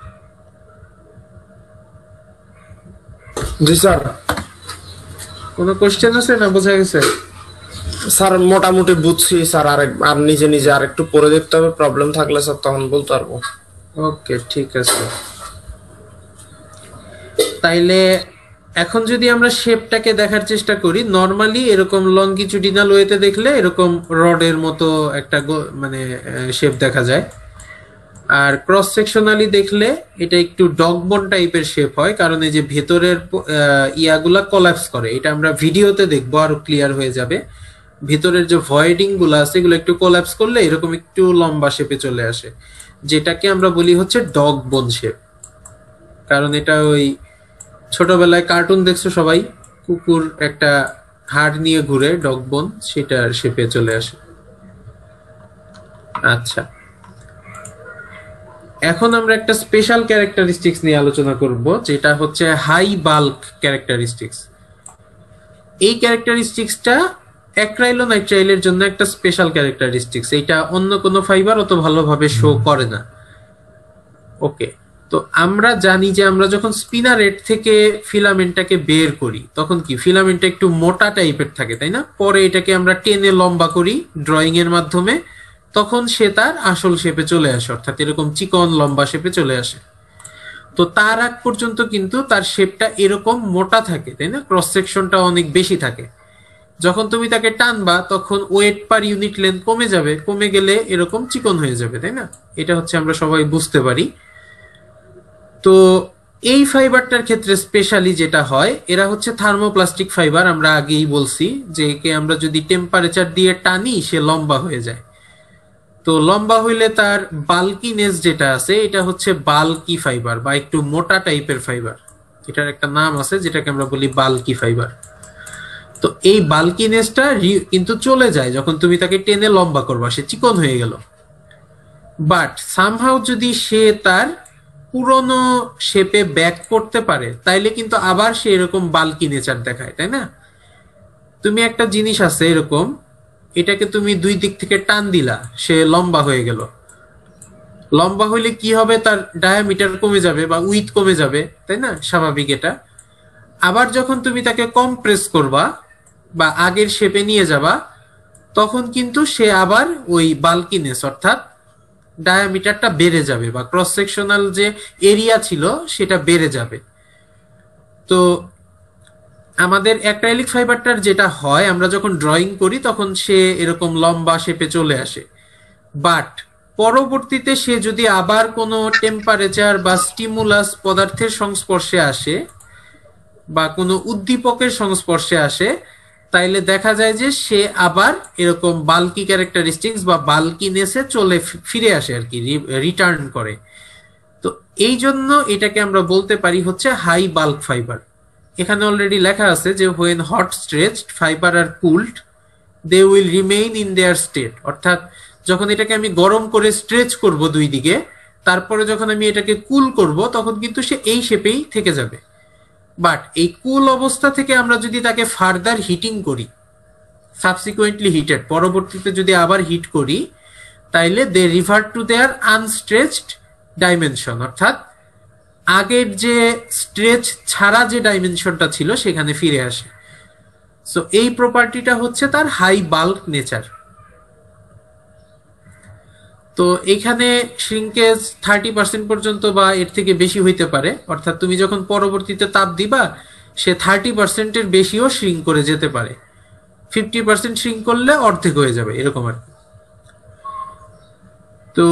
জি স্যার। কোনো কোশ্চেন আছে না বোঝা গেছে? স্যার মোটামুটি বুঝছি স্যার, আরেক আর নিজে নিজে আরেকটু পড়ে দেখতে হবে, প্রবলেম থাকলে স্যার তখন বলতে পারবো। ওকে, ঠিক আছে। তাইলে এখন যদি আমরা শেপটাকে দেখার চেষ্টা করি, নর্মালি এরকম লঙ্গিচুডিনাল ওয়েতে দেখলে এরকম রডের মতো একটা মানে শেপ দেখা যায়, আর ক্রস সেকশনালি দেখলে এটা একটু ডগবোন টাইপের শেপ হয়, কারণ এই যে ভেতরের ইয়াগুলা কোল্যাপস করে। এটা আমরা ভিডিওতে দেখবো, আরো ক্লিয়ার হয়ে যাবে। ভেতরের যে ভয়েডিং গুলো আছে এগুলো একটু কোল্যাপস করলে এরকম একটু লম্বা শেপে চলে আসে, যেটাকে আমরা বলি হচ্ছে ডগবোন শেপ। কারণ এটা ওই ছোটবেলায় কার্টুন দেখছো সবাই, কুকুর একটা হাড় নিয়ে ঘুরে, ডগবোন, সেটার শেপে চলে আসে। আচ্ছা, এখন আমরা একটা স্পেশাল ক্যারেক্টারিস্টিক্স নিয়ে আলোচনা করব, যেটা হচ্ছে হাই বাল্ক ক্যারেক্টারিস্টিক্স। এই ক্যারেক্টারিস্টিক্সটা অ্যাক্রাইলোনাইট্রাইলের জন্য একটা স্পেশাল ক্যারেক্টারিস্টিক্স, এটা অন্য কোনো ফাইবার অত ভালোভাবে শো করে না। ওকে, তো আমরা জানি যে আমরা যখন স্পিনারেট থেকে ফিলামেন্টটাকে বের করি তখন কি ফিলামেন্টটা একটু মোটা টাইপের থাকে, তাই না? পরে এটাকে আমরা টেনে লম্বা করি ড্রয়িং এর মাধ্যমে, তখন সে তার আসল শেপে চলে আসে, অর্থাৎ এরকম চিকন লম্বা শেপে চলে আসে। তো তার আগ পর্যন্ত কিন্তু তার শেপটা এরকম মোটা থাকে, তাই না? ক্রস সেকশনটা অনেক বেশি থাকে। যখন তুমি তাকে টানবা তখন ওয়েট পার ইউনিট লেন্থ কমে যাবে, কমে গেলে এরকম চিকন হয়ে যাবে, তাই না? এটা হচ্ছে আমরা সবাই বুঝতে পারি। তো এই ফাইবারটার ক্ষেত্রে স্পেশালি যেটা হয়, এরা হচ্ছে থার্মোপ্লাস্টিক ফাইবার। আমরা আগেই বলছি যে একে আমরা যদি টেম্পারেচার দিয়ে টানি সে লম্বা হয়ে যায়। তো লম্বা হইলে তার বাল্কিনেস যেটা আছে এটা হচ্ছে বাল্কি ফাইবার বা একটু মোটা টাইপের ফাইবার। এটার একটা নাম আছে যেটাকে আমরা বলি বাল্কি ফাইবার। তো এই বাল্কিনেসটা কিন্তু চলে যায় যখন তুমি তাকে টেনে লম্বা করবা, সে চিকন হয়ে গেল। বাট সামহাউ যদি সে তার পুরনো শেপে ব্যাক করতে পারে তাইলে কিন্তু আবার সে এরকম বাল্কি নেচার দেখায়, তাই না? তুমি একটা জিনিস আছে এরকম, এটাকে তুমি দুই দিক থেকে টান দিলা, সে লম্বা হয়ে গেল। লম্বা হইলে কি হবে, তার ডায়ামিটার কমে যাবে বা উইথ কমে যাবে, তাই না? স্বাভাবিক এটা। আবার যখন তুমি তাকে কম্প্রেস করবা বা আগের শেপে নিয়ে যাবা তখন কিন্তু সে আবার ওই বাল্কিনেস অর্থাৎ ডায়ামিটারটা বেড়ে যাবে বা ক্রস সেকশনাল যে এরিয়া ছিল সেটা বেড়ে যাবে। তো আমাদের অ্যাক্রাইলিক ফাইবারটার যেটা হয়, আমরা যখন ড্রয়িং করি তখন সে এরকম লম্বা শেপে চলে আসে। বাট পরবর্তীতে সে যদি আবার কোনো টেম্পারেচার বা স্টিমুলাস পদার্থের সংস্পর্শে আসে বা কোনো উদ্দীপকের সংস্পর্শে আসে, তাইলে দেখা যায় যে সে আবার এরকম বাল্কি ক্যারেক্টারিস্টিক্স বা বাল্কিনেসে চলে ফিরে আসে আর কি, রিটার্ন করে। তো এই জন্য এটাকে আমরা বলতে পারি হচ্ছে হাই বাল্ক ফাইবার। এখানে অলরেডি লেখা আছে যে when hot stretched fibre are cooled they will remain in their state, অর্থাৎ যখন এটাকে আমি গরম করে স্ট্রেচ করব দুই দিকে, তারপরে যখন আমি এটাকে কুল করব তখন কিন্তু সে এই শেপেই থেকে যাবে। বাট এই কুল অবস্থা থেকে আমরা যদি তাকে ফার্দার হিটিং করি, সাবসিকুয়েন্টলি হিটেড, পরবর্তীতে যদি আবার হিট করি, তাইলে they revert to their unstretched dimension, অর্থাৎ আগের যে স্ট্রেচ ছাড়া যে ডাইমেনশনটা ছিল সেখানে ফিরে আসে। সো এই প্রপার্টিটা হচ্ছে তার হাই বাল্ক নেচার। তো এখানে শ্রিঙ্কেজ থার্টি পার্সেন্ট পর্যন্ত বা এর থেকে বেশি হইতে পারে, অর্থাৎ তুমি যখন পরবর্তীতে তাপ দিবা সে থার্টি পার্সেন্টের বেশিও শ্রিঙ্ক করে যেতে পারে। ফিফটি পার্সেন্ট শ্রিঙ্ক করলে অর্ধেক হয়ে যাবে, এরকম আর কি। তো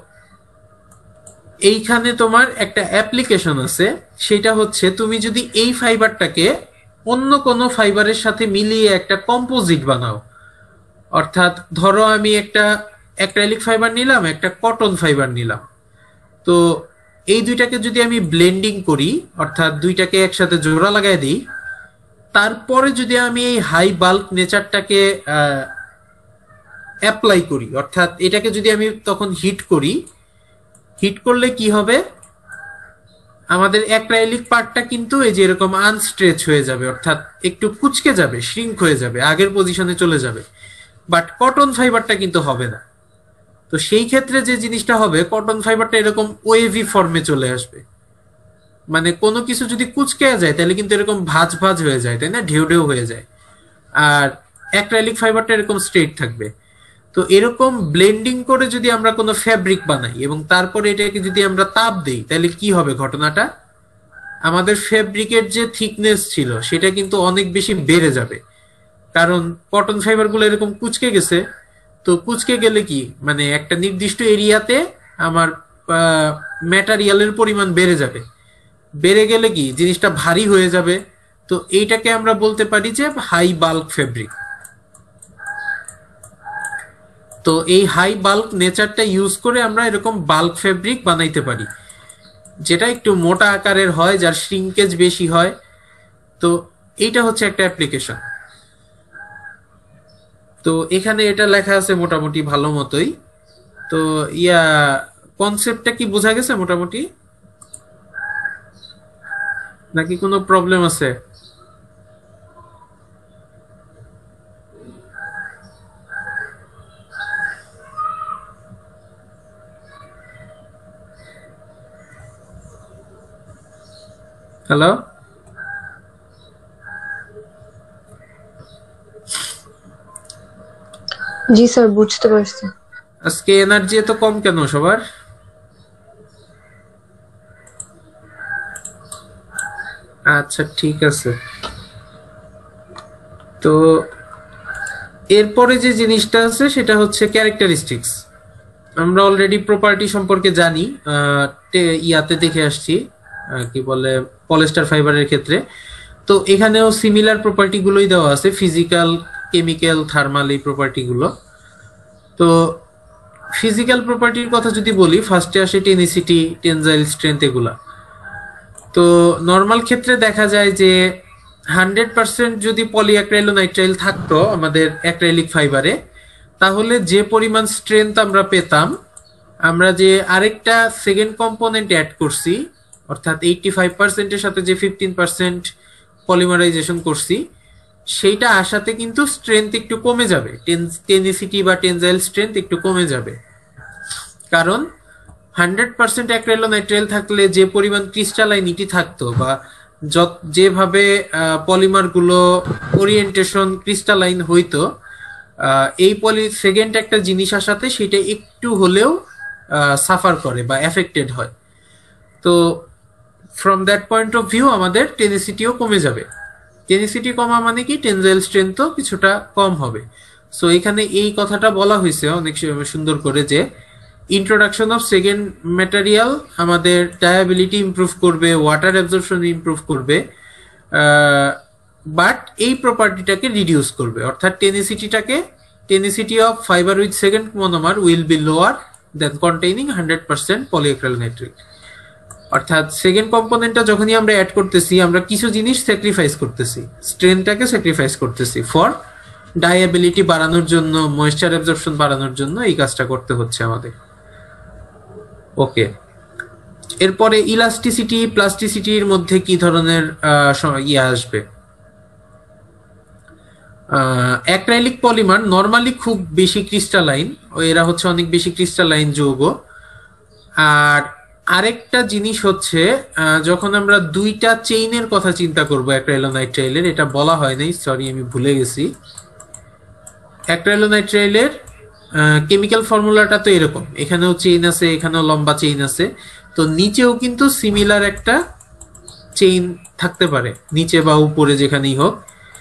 এইখানে তোমার একটা অ্যাপ্লিকেশন আছে, সেটা হচ্ছে তুমি যদি এই ফাইবারটাকে অন্য কোনো ফাইবারের সাথে মিলিয়ে একটা কম্পোজিট বানাও, অর্থাৎ ধরো আমি একটা অ্যাক্রাইলিক ফাইবার নিলাম, একটা কটন ফাইবার নিলাম, তো এই দুইটাকে যদি আমি ব্লেন্ডিং করি, অর্থাৎ দুইটাকে একসাথে জোড়া লাগাই দিই, তারপরে যদি আমি এই হাই বাল্ক নেচারটাকে অ্যাপ্লাই করি, অর্থাৎ এটাকে যদি আমি তখন হিট করি, হিট করলে কি হবে, আমাদের অ্যাক্রাইলিক পার্টটা কিন্তু এই যে এরকম আনস্ট্রেচ হয়ে যাবে, অর্থাৎ একটু কুচকে যাবে, শ্রিঙ্ক হয়ে যাবে, আগের পজিশনে চলে যাবে। বাট কটন ফাইবারটা কিন্তু হবে না। তো সেই ক্ষেত্রে যে জিনিসটা হবে, কটন ফাইবারটা এরকম ওয়েভি ফর্মে চলে আসবে, মানে কোনো কিছু যদি কুচকে যায় তাহলে কিন্তু এরকম ভাঁজ ভাঁজ হয়ে যায়, তাই না? ঢেউ ঢেউ হয়ে যায়। আর অ্যাক্রাইলিক ফাইবারটা এরকম স্ট্রেট থাকবে। তো এরকম ব্লেন্ডিং করে যদি আমরা কোনো ফ্যাব্রিক বানাই এবং তারপরে এটাকে যদি আমরা তাপ দেই, তাহলে কি হবে ঘটনাটা, আমাদের ফেব্রিকের যে থিকনেস ছিল সেটা কিন্তু অনেক বেশি বেড়ে যাবে, কারণ কটন ফাইবার গুলো এরকম কুচকে গেছে। তো কুচকে গেলে কি মানে একটা নির্দিষ্ট এরিয়াতে আমার ম্যাটেরিয়ালের পরিমাণ বেড়ে যাবে, বেড়ে গেলে কি জিনিসটা ভারী হয়ে যাবে। তো এইটাকে আমরা বলতে পারি যে হাই বাল্ক ফেব্রিক। তো এই হাই বাল্ক নেচারটা ইউজ করে আমরা এরকম বাল্ক ফেব্রিক বানাইতে পারি, যেটা একটু মোটা আকারের হয়, যার শ্রিঙ্কেজ বেশি হয়। তো এইটা হচ্ছে একটা অ্যাপ্লিকেশন। তো এখানে এটা লেখা আছে মোটামুটি ভালো মতোই। তো ইয়া কনসেপ্টটা কি বোঝা গেছে মোটামুটি, নাকি কোনো প্রবলেম আছে? হ্যালো, জি স্যার, বুঝতে পারছি। আজকে এনার্জি এত কম কেন সবার? আচ্ছা ঠিক আছে। তো এরপরে যে জিনিসটা আছে সেটা হচ্ছে ক্যারেক্টারিস্টিক্স। আমরা অলরেডি প্রপার্টি সম্পর্কে জানি, ইয়াতে দেখে আসছি কি বলে পলিস্টার ফাইবারের ক্ষেত্রে। তো এখানেও সিমিলার প্রপার্টি গুলোই দেওয়া আছে, ফিজিক্যাল, কেমিক্যাল, থার্মাল, এই প্রপার্টি গুলো। তো ফিজিক্যাল প্রপার্টির কথা যদি বলি, ফার্স্টে আসে টেনিসিটি, টেনজাইল স্ট্রেংথ এগুলা। তো নর্মাল ক্ষেত্রে দেখা যায় যে হান্ড্রেড পার্সেন্ট যদি পলিঅ্যাক্রাইলোনাইট্রাইল থাকতো আমাদের অ্যাক্রাইলিক ফাইবারে, তাহলে যে পরিমাণ স্ট্রেংথ আমরা পেতাম, আমরা যে আরেকটা সেকেন্ড কম্পোনেন্ট অ্যাড করছি, অর্থাৎ এইটটি ফাইভ পার্সেন্টের সাথে যে ফিফটিন পার্সেন্ট পলিমারাইজেশন করছি, সেইটা আসাতে কিন্তু স্ট্রেংথ একটু কমে যাবে, টেনিসিটি বা টেনজাইল স্ট্রেংথ একটু কমে যাবে। কারণ হান্ড্রেড পার্সেন্ট অ্যাক্রাইলোনাইট্রাইল থাকলে যে পরিমাণ ক্রিস্টালাইনিটি থাকতো বা যেভাবে পলিমার গুলো ওরিয়েন্টেশন ক্রিস্টালাইন হইতো, এই পলি সেকেন্ড একটা জিনিস আসাতে সেটা একটু হলেও সাফার করে বা এফেক্টেড হয়। তো from that point of view আমাদের টেনিসিটিও কমে যাবে। টেনিসিটি কমা মানে কি টেনজাইল স্ট্রেংথও কিছুটা কম হবে। সো এখানে এই কথাটা বলা হয়েছে অনেক সুন্দর করে যে ইন্ট্রোডাকশন অফ সেকেন্ড ম্যাটেরিয়াল আমাদের ডায়াবিলিটি ইমপ্রুভ করবে, ওয়াটার অ্যাবজর্পশন ইমপ্রুভ করবে, বাট এই প্রপার্টিটাকে রিডিউস করবে, অর্থাৎ টেনিসিটিটাকে tenacity of fibre with second monomer will be lower than containing hundred percent polyacrylonitrile. অর্থাৎ সেকেন্ড কম্পোনেন্টটা যখনই আমরা অ্যাড করতেছি, আমরা কিছু জিনিস স্যাক্রিফাইস করতেছি, স্ট্রেংথটাকে স্যাক্রিফাইস করতেছি ফর ডায়াবিলিটি বাড়ানোর জন্য, ময়েশ্চার অ্যাবজর্পশন বাড়ানোর জন্য এই কাজটা করতে হচ্ছে আমাদের। ওকে, এরপরে ইলাস্টিসিটি, প্লাস্টিসিটির মধ্যে কি ধরনের ইয়ে আসবে? অ্যাক্রাইলিক পলিমার নরমালি খুব বেশি ক্রিস্টালাইন, এরা হচ্ছে অনেক বেশি ক্রিস্টালাইন যৌগ। আর আরেকটা জিনিস হচ্ছে যখন আমরা দুইটা চেইনের কথা চিন্তা করবো অ্যাক্রাইলোনাইট্রাইলের, এটা বলা হয় নাই, সরি আমি ভুলে গেছি। অ্যাক্রাইলোনাইট্রাইলের কেমিক্যাল ফর্মুলাটা তো এরকম, এখানেও চেইন আছে, এখানেও লম্বা চেইন আছে। তো নিচেও কিন্তু সিমিলার একটা চেইন থাকতে পারে, নিচে বা উপরে যেখানেই হোক।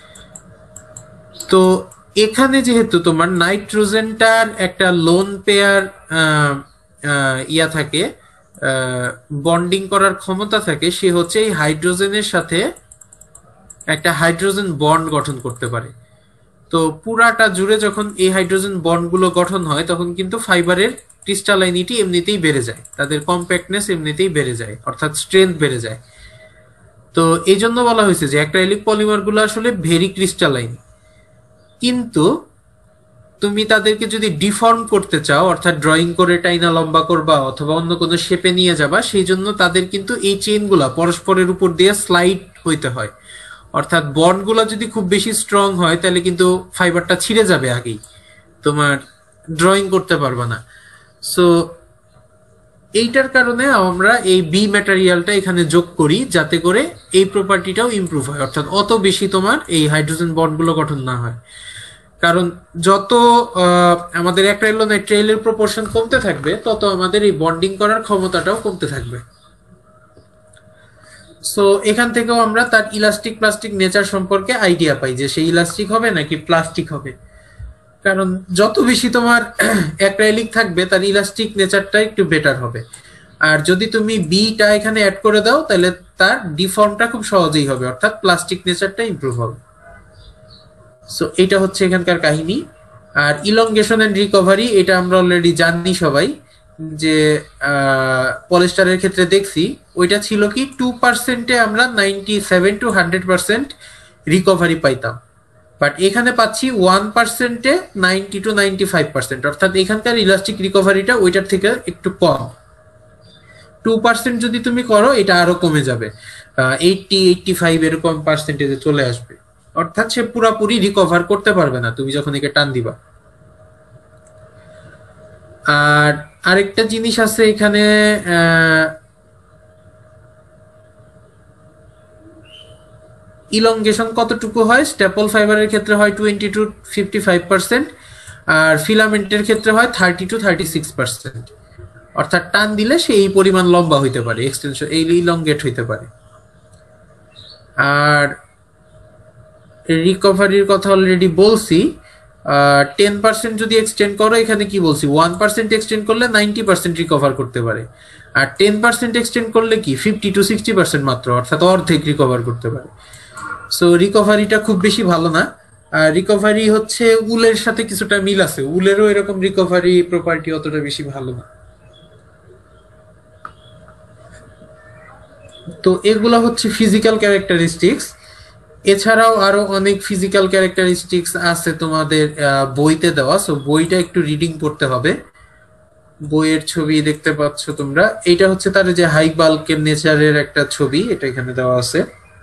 তো এখানে যেহেতু তোমার নাইট্রোজেনটার একটা লোন পেয়ার ইয়া থাকে, বন্ডিং করার ক্ষমতা থাকে, সে হচ্ছে এই হাইড্রোজেনের সাথে একটা হাইড্রোজেন বন্ড গঠন করতে পারে। তো পুরাটা জুড়ে যখন এই হাইড্রোজেন বন্ডগুলো গঠন হয়, তখন কিন্তু ফাইবারের ক্রিস্টালাইনিটি এমনিতেই বেড়ে যায়, তাদের কম্প্যাক্টনেস এমনিতেই বেড়ে যায়, অর্থাৎ স্ট্রেংথ বেড়ে যায়। তো এই জন্য বলা হয়েছে যে অ্যাক্রাইলিক পলিমারগুলো আসলে ভেরি ক্রিস্টালাইন, কিন্তু তুমি তাদেরকে যদি ডিফর্ম করতে চাও, অর্থাৎ ড্রয়িং করে টাইনা লম্বা করবা অথবা অন্য কোনো শেপে নিয়ে যাবা, সেই জন্য তাদের কিন্তু এই চেইনগুলা পরস্পরের উপর দিয়ে স্লাইড হইতে হয়। অর্থাৎ বন্ডগুলো যদি খুব বেশি স্ট্রং হয়, তাহলে কিন্তু ফাইবারটা ছিঁড়ে যাবে আগেই, তোমার ড্রয়িং করতে পারবা না। সো এইটার কারণে আমরা এই বি ম্যাটেরিয়ালটা এখানে যোগ করি, যাতে করে এই প্রপার্টিটাও ইমপ্রুভ হয়, অর্থাৎ অত বেশি তোমার এই হাইড্রোজেন বন্ডগুলো গঠন না হয়। কারণ যত আমাদের অ্যাক্রাইলোনাইট্রাইলের প্রপোর্শন কমতে থাকবে, তত আমাদের এই বন্ডিং করার ক্ষমতাটাও কমতে থাকবে। সো এখান থেকেও আমরা তার ইলাস্টিক প্লাস্টিক নেচার সম্পর্কে আইডিয়া পাই যে সে ইলাস্টিক হবে নাকি প্লাস্টিক হবে, কারণ যত বেশি তোমার অ্যাক্রাইলিক থাকবে তার ইলাস্টিক নেচারটা একটু বেটার হবে। আর যদি তুমি বিটা এখানে অ্যাড করে দাও তাহলে তার ডিফর্মটা খুব সহজেই হবে, অর্থাৎ প্লাস্টিক নেচারটা ইমপ্রুভ হবে। সো এটা হচ্ছে এখানকার কাহিনী। আর ইলংগেশন এন্ড রিকভারি এটা আমরা অলরেডি জানি সবাই, যে পলিস্টারের ক্ষেত্রে দেখছি ওইটা ছিল কি টু পার্সেন্টে আমরা ninety seven to hundred percent recovery পাইতাম, বাট এখানে পাচ্ছি ওয়ান পার্সেন্টে ninety to ninety five percent, অর্থাৎ এখানকার ইলাস্টিক রিকভারিটা ওইটার থেকে একটু কম। টু পার্সেন্ট যদি তুমি করো এটা আরো কমে যাবে, এইটটি এইটটি ফাইভ এরকম পার্সেন্টেজে চলে আসবে, অর্থাৎ সে পুরাপুরি রিকভার করতে পারবে না তুমি যখন একে টান দিবা। আর আরেকটা জিনিস আছে এখানে, ইলংগেশন কতটুকু হয়, স্টেপল ফাইবারের ক্ষেত্রে হয় twenty to fifty five percent, আর ফিলামেন্টের ক্ষেত্রে হয় thirty to thirty six percent, অর্থাৎ টান দিলে সে এই পরিমাণ লম্বা হইতে পারে, এক্সটেনশন এই ইলংগেট হইতে পারে। আর রিকভারির কথা অলরেডি বলছি, টেন পার্সেন্ট যদি এক্সটেন্ড করো, এখানে কি বলছি ওয়ান পার্সেন্ট এক্সটেন্ড করলে নাইনটি পার্সেন্ট রিকভার করতে পারে, আর টেন পার্সেন্ট এক্সটেন্ড করলে কি ফিফটি টু সিক্সটি পার্সেন্ট মাত্র, অর্থাৎ অর্ধেক রিকভার করতে পারে। সো রিকভারিটা খুব বেশি ভালো না। আর রিকভারি হচ্ছে উলের সাথে কিছুটা মিল আছে, উলেরও এরকম রিকভারি প্রপার্টি অতটা বেশি ভালো না। তো এগুলা হচ্ছে ফিজিক্যাল ক্যারেক্টারিস্টিক্স। এছাড়াও আরো অনেক ফিজিক্যাল ক্যারেক্টারিস্টিক্স আছে তোমাদের বইতে দেওয়া, সো বইটা একটু রিডিং করতে হবে। বইয়ের ছবি দেখতে পাচ্ছ তোমরা, এটা হচ্ছে তার যে হাই বাল্কের নেচারের একটা ছবি, এটা এখানে দেওয়া আছে।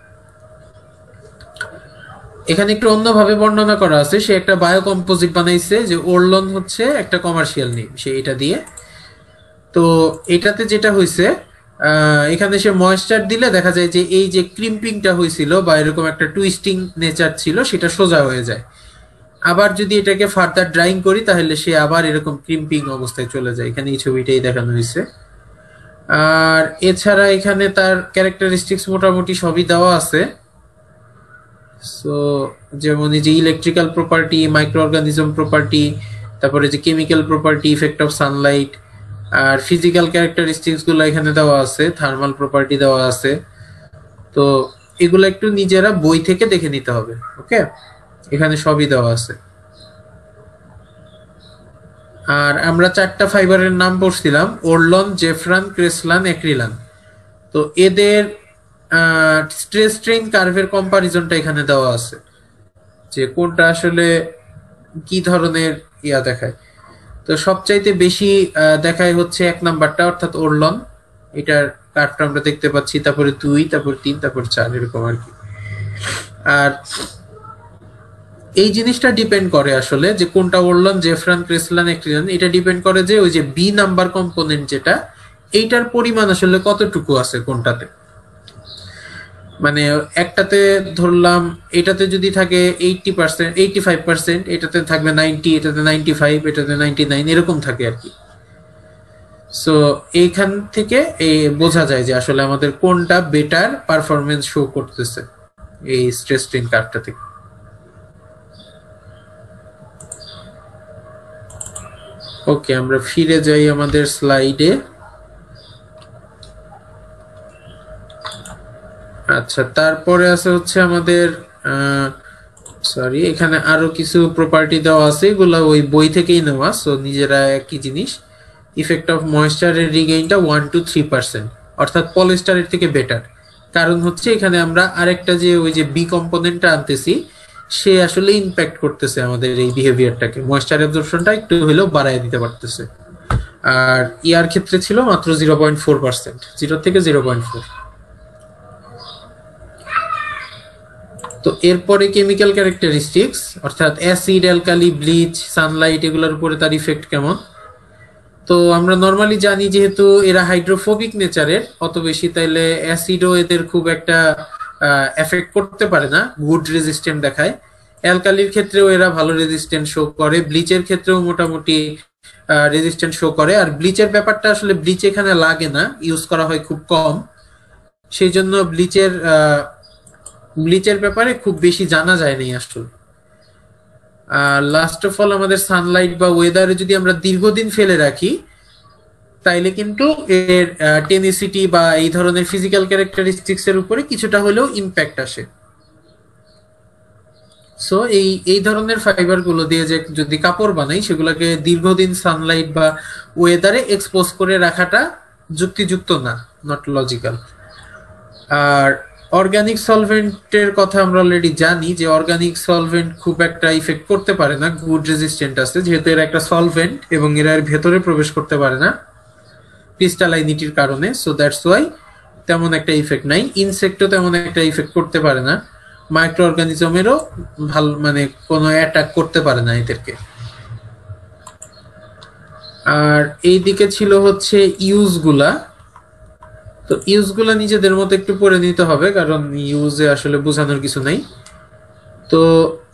এখানে একটু অন্যভাবে বর্ণনা করা আছে, সে একটা বায়ো কম্পোজিট বানাইছে, যে ওরলন হচ্ছে একটা কমার্শিয়াল নেম, সে এটা দিয়ে। তো এটাতে যেটা হয়েছে, এখানে সে ময়েশ্চার দিলে দেখা যায় যে এই যে ক্রিম্পিংটা হয়েছিল বা এরকম একটা টুইস্টিং নেচার ছিল সেটা সোজা হয়ে যায়। আবার যদি এটাকে ফার্দার ড্রাইং করি তাহলে সে আবার এরকম ক্রিম্পিং অবস্থায় চলে যায়, এখানে এই ছবিটাই দেখানো হয়েছে। আর এছাড়া এখানে তার ক্যারেক্টারিস্টিক্স মোটামুটি সবই দেওয়া আছে। সো যেমন এই যে electrical property, micro organism property, তারপরে যে chemical property, effect of sunlight, আর ফিজিক্যাল ক্যারেক্টারিস্টিক্স গুলো এখানে দেওয়া আছে, থার্মাল প্রপার্টি দেওয়া আছে। তো এগুলো একটু নিজেরা বই থেকে দেখে নিতে হবে, ওকে? এখানে সবই দেওয়া আছে। আর আমরা চারটা ফাইবারের নাম পড়ছিলাম, ওরলন, জেফরান, ক্রেসলান, অ্যাক্রিলান। তো এদের স্ট্রেস স্ট্রেইন কার্ভের কম্পারিজনটা এখানে দেওয়া আছে, যে কোনটা আসলে কি ধরনের ইয়া দেখায়। তো সবচাইতে বেশি দেখায় হচ্ছে এক নাম্বারটা, অর্থাৎ ওরলন, এটার কার্ভটা আমরা দেখতে পাচ্ছি, তারপরে দুই, তারপর তিন, তারপর চার, এরকম আর কি। আর এই জিনিসটা ডিপেন্ড করে আসলে যে কোনটা ওরলন, জেফরান, ক্রেসলান, অ্যাক্রিলান, এটা ডিপেন্ড করে যে ওই যে বি নাম্বার কম্পোনেন্ট যেটা, এইটার পরিমাণ আসলে কতটুকু আছে কোনটাতে। মানে একটাতে ধরলাম এটাতে যদি থাকে eighty percent, eighty five percent, এটাতে থাকবে নাইনটি, এটাতে নাইনটি ফাইভ, এটাতে নাইনটি নাইন, এরকম থাকে আর কি। সো এইখান থেকে এই বোঝা যায় যে আসলে আমাদের কোনটা বেটার পারফরমেন্স শো করতেছে এই স্ট্রেস স্ট্রেইন কার্ভটা থেকে। ওকে, আমরা ফিরে যাই আমাদের স্লাইডে। আচ্ছা, তারপরে আছে হচ্ছে আমাদের সরি এখানে আরো কিছু প্রপার্টি দেওয়া আছে, এগুলো ওই বই থেকেই নেওয়া, সো নিজেরা একই জিনিস। ইফেক্ট অফ ময়েশ্চারের রিগেইনটা ওয়ান টু থ্রি পার্সেন্ট, অর্থাৎ পলিস্টারের থেকে বেটার। কারণ হচ্ছে এখানে আমরা আরেকটা যে ওই যে বি কম্পোনেন্টটা আনতেছি, সে আসলে ইমপ্যাক্ট করতেছে আমাদের এই বিহেভিয়ারটাকে, ময়েশ্চার অ্যাবজর্পশনটা একটু হলেও বাড়ায় দিতে পারতেছে। আর ইয়ার ক্ষেত্রে ছিল মাত্র zero point four percent, zero থেকে জিরো পয়েন্ট ফোর। তো এরপরে কেমিক্যাল ক্যারেক্টারিস্টিক্স, অর্থাৎ অ্যাসিড, অ্যালকালি, ব্লিচ, সানলাইট, এগুলোর উপরে তার ইফেক্ট কেমন। তো আমরা নর্মালি জানি যেহেতু এরা হাইড্রোফোবিক নেচারের অত বেশি, তাইলে অ্যাসিডও এদের খুব একটা এফেক্ট করতে পারে না, গুড রেজিস্ট্যান্ট দেখায়। অ্যালকালির ক্ষেত্রেও এরা ভালো রেজিস্ট্যান্ট শো করে, ব্লিচের ক্ষেত্রেও মোটামুটি রেজিস্ট্যান্ট শো করে। আর ব্লিচের ব্যাপারটা আসলে ব্লিচ এখানে লাগে না, ইউজ করা হয় খুব কম, সেই জন্য ব্লিচের ব্লিচের ব্যাপারে খুব বেশি জানা যায় না আসলে। আর লাস্ট অফ অল আমাদের সানলাইট বা ওয়েদারে যদি আমরা দীর্ঘদিন ফেলে রাখি তাইলে কিন্তু এর টেনিসিটি বা এই ধরনের ফিজিক্যাল ক্যারেক্টারিস্টিক্স এর উপরে কিছুটা হলেও ইম্প্যাক্ট আসে। সো এই এই ধরনের ফাইবার গুলো দিয়ে যে যদি কাপড় বানাই সেগুলোকে দীর্ঘদিন সানলাইট বা ওয়েদারে এক্সপোজ করে রাখাটা যুক্তিযুক্ত না, নট লজিক্যাল। আর অর্গানিক সলভেন্টের কথা আমরা অলরেডি জানি যে অর্গানিক সলভেন্ট খুব একটা ইফেক্ট করতে পারে না, গুড রেজিস্ট্যান্ট আছে যেহেতু এরা একটা সলভেন্ট এবং এরা এর ভেতরে প্রবেশ করতে পারে না ক্রিস্টালাইনিটির কারণে। সো দ্যাটস ওয়াই তেমন একটা ইফেক্ট নাই। ইনসেক্টও তেমন একটা ইফেক্ট করতে পারে না, মাইক্রো অর্গানিজমেরও ভাল মানে কোনো অ্যাটাক করতে পারে না এদেরকে। আর এই দিকে ছিল হচ্ছে ইউজগুলা। তো ইউজগুলা নিজেদের মতো একটু পড়ে নিতে হবে কারণ ইউজে আসলে বোঝানোর কিছু নাই। তো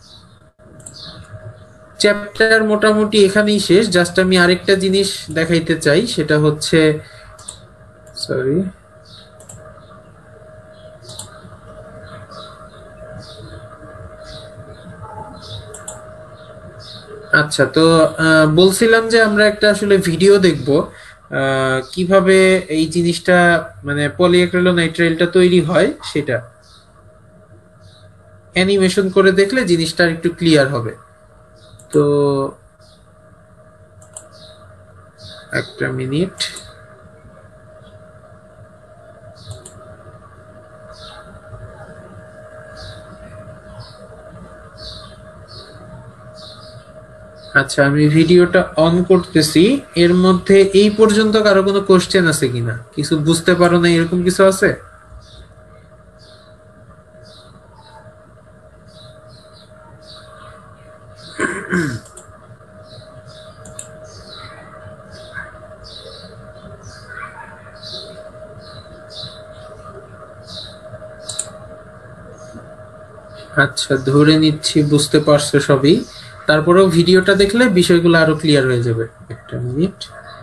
চ্যাপ্টার মোটামুটি এখানেই শেষ। জাস্ট আমি আরেকটা জিনিস দেখাইতে চাই, সেটা হচ্ছে সরি আচ্ছা তো বলছিলাম যে আমরা একটা আসলে ভিডিও দেখব কিভাবে এই জিনিসটা মানে পলিঅ্যাক্রিলোনাইট্রাইলটা তৈরি হয়, সেটা অ্যানিমেশন করে দেখলে জিনিসটা একটু ক্লিয়ার হবে। তো একটা মিনিট। আচ্ছা আমি ভিডিওটা অন করতেছি। এর মধ্যে এই পর্যন্ত কারো কোনো কোশ্চেন আছে কিনা, কিছু বুঝতে পারো না এরকম কিছু আছে? আচ্ছা ধরে নিচ্ছি বুঝতে পারছো সবই, তারপরেও ভিডিওটা দেখলে বিষয়গুলো আরো ক্লিয়ার হয়ে যাবে। একটা মিনিট।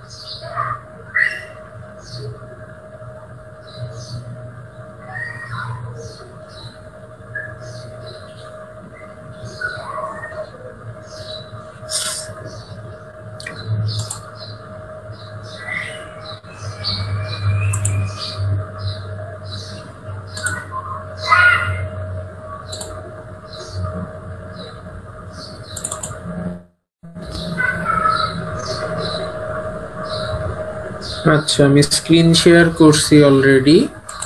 আচ্ছা আমি স্ক্রিন শেয়ার করছি অলরেডি,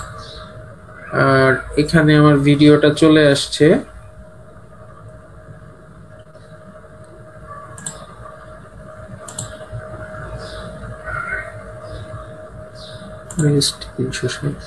আর এখানে আমার ভিডিওটা চলে আসছে। তিনশো ষাট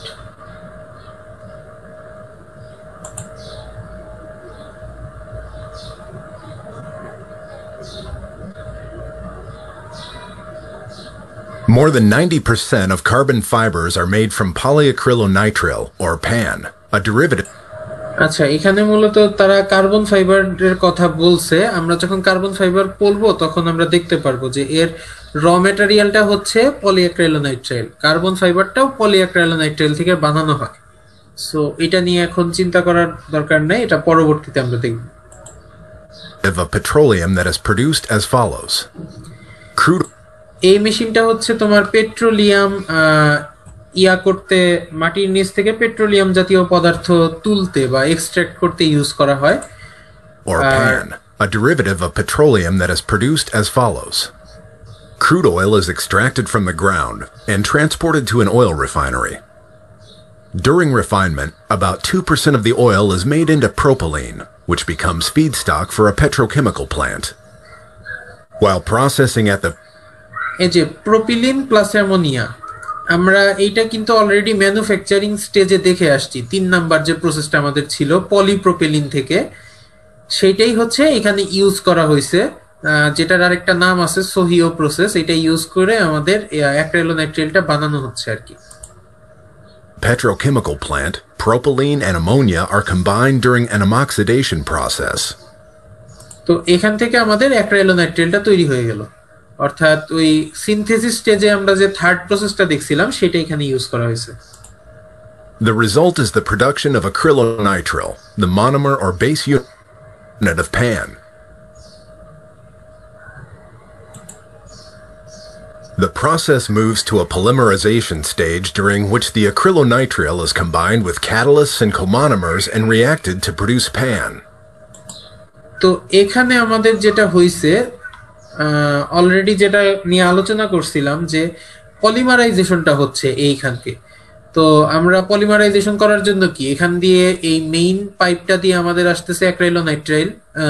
More than ninety percent of carbon fibers are made from polyacrylonitrile, or P A N, a derivative. আচ্ছা এখানে মূলত তারা কার্বন ফাইবারের কথা বলছে। আমরা যখন কার্বন ফাইবার পড়বো তখন আমরা দেখতে পারবো যে এর র ম্যাটেরিয়ালটা হচ্ছে পলিঅ্যাক্রিলোনাইট্রাইল, কার্বন ফাইবারটাও পলিঅ্যাক্রিলোনাইট্রাইল থেকে বানানো হয়। সো এটা নিয়ে এখন চিন্তা করার দরকার নাই, এটা পরবর্তীতে আমরা দেখব। Of a petroleum that is produced as follows. Crude. এই মেশিনটা হচ্ছে তোমার পেট্রোলিয়াম ইয়া করতে, মাটির নিচ থেকে পেট্রোলিয়াম জাতীয় পদার্থ তুলতে বা এক্সট্রাক্ট করতে ইউজ করা হয়। Or P A N, a derivative of petroleum that is produced as follows. Crude oil is extracted from the ground and transported to an oil refinery. During refinement, about two percent of the oil is made into propylene, which becomes feedstock for a petrochemical plant. While processing at the এই যে propylene plus ammonia, আমরা এইটা কিন্তু already manufacturing স্টেজে দেখে আসছি। তিন number যে প্রসেসটা আমাদের ছিল পলিপ্রোপিলিন থেকে, সেইটাই হচ্ছে এখানে ইউজ করা হয়েছে, যেটার আরেকটা নাম আছে সোহিও প্রসেস। এটা ইউজ করে আমাদের অ্যাক্রিলোনাইট্রাইলটা বানানো হচ্ছে আর কি। petrochemical plant, propylene and ammonia are combined during an oxidation process. তো এখান থেকে আমাদের অ্যাক্রিলোনাইট্রাইলটা তৈরি হয়ে গেল, অর্থাৎ ওই সিনথেসিস স্টেজে আমরা যে থার্ড প্রসেসটা দেখছিলাম সেটা এখানে ইউজ করা হয়েছে। The result is the production of acrylonitrile, the monomer or base unit of PAN. The process moves to a polymerization stage during which the acrylonitrile is combined with catalysts and comonomers and reacted to produce PAN. তো এখানে আমাদের যেটা হইছে already যেটা নিয়ে আলোচনা করছিলাম যে পলিমারাইজেশনটা হচ্ছে এইখানকে। তো আমরা পলিমারাইজেশন করার জন্য কি এখান দিয়ে এই মেইন পাইপটা দিয়ে আমাদের আসতেছে অ্যাক্রাইলোনাইট্রাইল,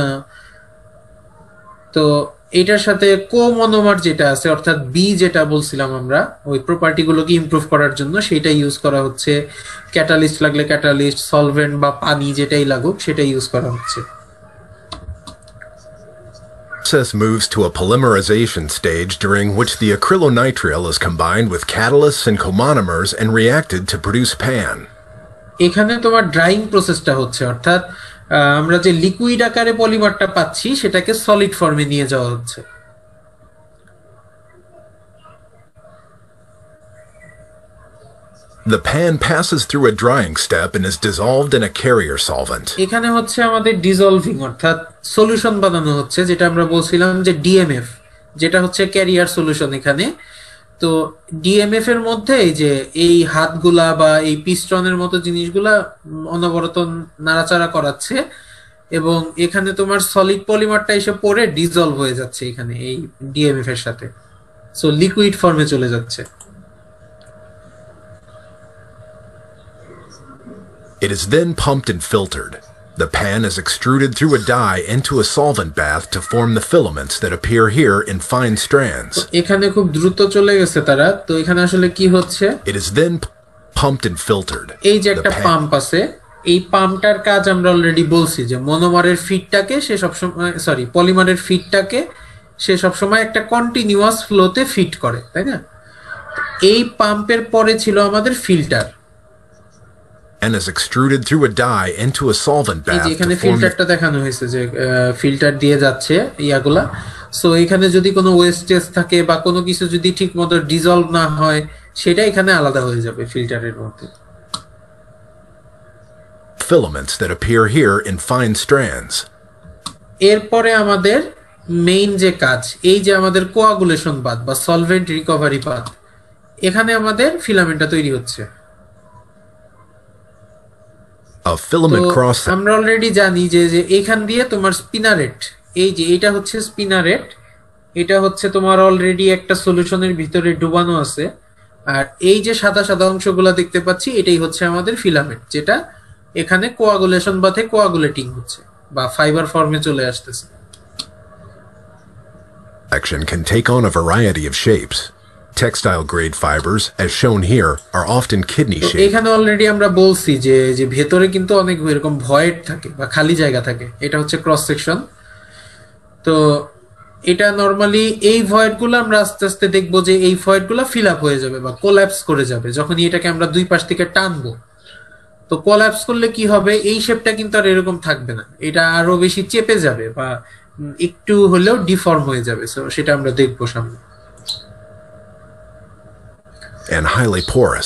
তো এটার সাথে কোমোনোমার যেটা আছে অর্থাৎ বি যেটা বলছিলাম আমরা ওই প্রপার্টি গুলোকে ইমপ্রুভ করার জন্য সেটা ইউজ করা হচ্ছে। ক্যাটালিস্ট লাগলে ক্যাটালিস্ট, সলভেন্ট বা পানি যেটাই লাগুক সেটা ইউজ করা হচ্ছে। Process moves to a polymerization stage during which the acrylonitrile is combined with catalysts and comonomers and reacted to produce PAN. এখানে তোমার ড্রাইং প্রসেসটা হচ্ছে অর্থাৎ আমরা যে লিকুইড আকারে পলিমারটা পাচ্ছি সেটাকে সলিড ফর্মে নিয়ে যাওয়া হচ্ছে। The PAN passes through a drying step and is dissolved in a carrier solvent. এখানে হচ্ছে আমাদের ডিসলভিং অর্থাৎ সলিউশন বানানো হচ্ছে, যেটা আমরা বলছিলাম যে ডিএমএফ, যেটা হচ্ছে ক্যারিয়ার সলিউশন এখানে। তো ডিএমএফ এর মধ্যে এই যে এই হাতগুলা বা এই পিস্টনের মতো জিনিসগুলা অনবরত নাড়াচাড়া করাচ্ছে এবং এখানে তোমার সলিড পলিমারটা এসে পড়ে ডিসলভ হয়ে যাচ্ছে এখানে এই ডিএমএফ এর সাথে, সো লিকুইড ফর্মে চলে যাচ্ছে। It is then pumped and filtered. The PAN is extruded through a die into a solvent bath to form the filaments that appear here in fine strands. এখানে খুব দ্রুত চলে গেছে তারা, তো এখানে আসলে কি হচ্ছে, It is then pumped and filtered. এই যে The একটা PAN পাম্প আছে, এই পাম্পটার কাজ আমরা অলরেডি বলছি যে মনোমারের ফিডটাকে সে সবসময় সরি পলিমারের ফিডটাকে সে সবসময় একটা কন্টিনিউয়াস ফ্লোতে ফিট করে, তাই না? এই পাম্পের পরে ছিল আমাদের filter, and is extruded through a die into a solvent এই bath যে এখানে to form the ফিল্টারটা দেখানো হয়েছে যে ফিল্টার দিয়ে যাচ্ছে ইয়াগুলা। সো এখানে যদি কোনো ওয়েস্টেজ থাকে বা কোনো কিছু যদি ঠিকমতো ডিসলভ না হয় সেটা এখানে আলাদা হয়ে যাবে ফিল্টারের মধ্যে। filaments that appear here in fine strands. এরপরে আমাদের মেইন যে কাজ, এই যে আমাদের কোয়াগুলেশন বাথ বা সলভেন্ট রিকভারি বাথ, এখানে আমাদের ফিলামেন্টটা তৈরি হচ্ছে। A filament cross আমরা অলরেডি জানি যে যে এখান দিয়ে তোমার স্পিনারেট, এই যে এটা হচ্ছে স্পিনারেট, এটা হচ্ছে তোমার অলরেডি একটা সলিউশনের ভিতরে ডুবানো আছে, আর এই যে সাদা সাদা অংশগুলো দেখতে পাচ্ছি এটাই হচ্ছে আমাদের ফিলামেন্ট, যেটা এখানে কোয়াগুলেশন বাথে কোয়াগুলেটিং হচ্ছে বা ফাইবার ফর্মে চলে আসতেছে। action can take on a variety of shapes. Textile grade fibers, as shown here, are often kidney shaped. এখানে অলরেডি আমরা বলছি যে যে ভেতরে কিন্তু অনেক এরকম ভয়েড থাকে বা খালি জায়গা থাকে, এটা হচ্ছে ক্রস সেকশন। তো এটা নরমালি এই ভয়েডগুলো আমরা আস্তে আস্তে দেখবো যে এই ভয়েডগুলো ফিল আপ হয়ে যাবে বা কোল্যাপস করে যাবে যখনই এটাকে আমরা দুই পাশ থেকে টানবো। তো কোল্যাপস করলে কি হবে, এই শেপটা কিন্তু আর এরকম থাকবে না, এটা আরো বেশি চেপে যাবে বা একটু হলেও ডিফর্ম হয়ে যাবে। সো সেটা আমরা দেখবো সামনে। And highly porous.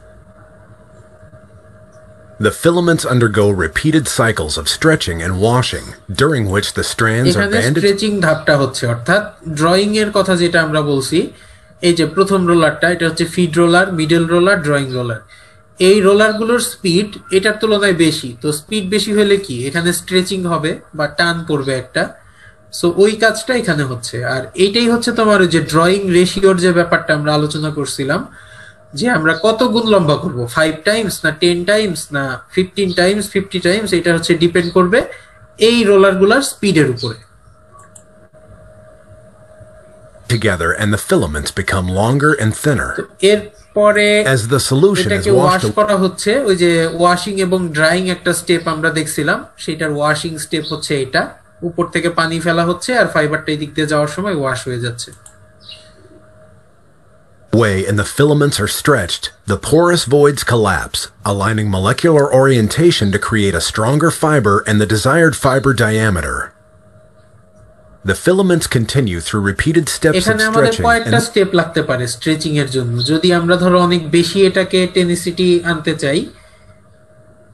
The filaments undergo repeated cycles of stretching and washing, during which the strands are এখানে banded. স্ট্রেচিং ধাপটা হচ্ছে অর্থাৎ ড্রয়িং এর কথা যেটা আমরা বলছি, এই যে প্রথম রোলারটা এটা হচ্ছে feed roller, middle roller, drawing roller. এই রোলারগুলোর স্পিড এটার তুলনায় বেশি, তো স্পিড বেশি হলে কি এখানে স্ট্রেচিং হবে বা টান পড়বে একটা, সো ওই কাজটা এখানে হচ্ছে। আর এইটাই হচ্ছে তোমার ওই যে ড্রয়িং রেশিওর যে ব্যাপারটা আমরা আলোচনা করছিলাম যে আমরা কত গুণ লম্বা করব, ফাইভ টাইমস না টেন টাইমস না ফিফটিন টাইমস ফিফটি টাইমস, এটা হচ্ছে ডিপেন্ড করবে এই রোলারগুলোর স্পিডের উপরে। Together and the filaments become longer and thinner. এরপরে As the solution is এটাকে ওয়াশ washed করা হচ্ছে, ওই যে ওয়াশিং এবং ড্রাইং একটা স্টেপ আমরা দেখছিলাম, সেটার ওয়াশিং স্টেপ হচ্ছে এটা, উপর থেকে পানি ফেলা হচ্ছে আর ফাইবারটা এই দিক দিয়ে যাওয়ার সময় ওয়াশ হয়ে যাচ্ছে। away and the filaments are stretched, the porous voids collapse, aligning molecular orientation to create a stronger fiber and the desired fiber diameter. The filaments continue through repeated steps of এখানে আমাদের stretching কয়েকটা and step লাগতে পারে stretching এর জন্য। যদি আমরা ধরো অনেক বেশি এটাকে টেনিসিটি আনতে চাই,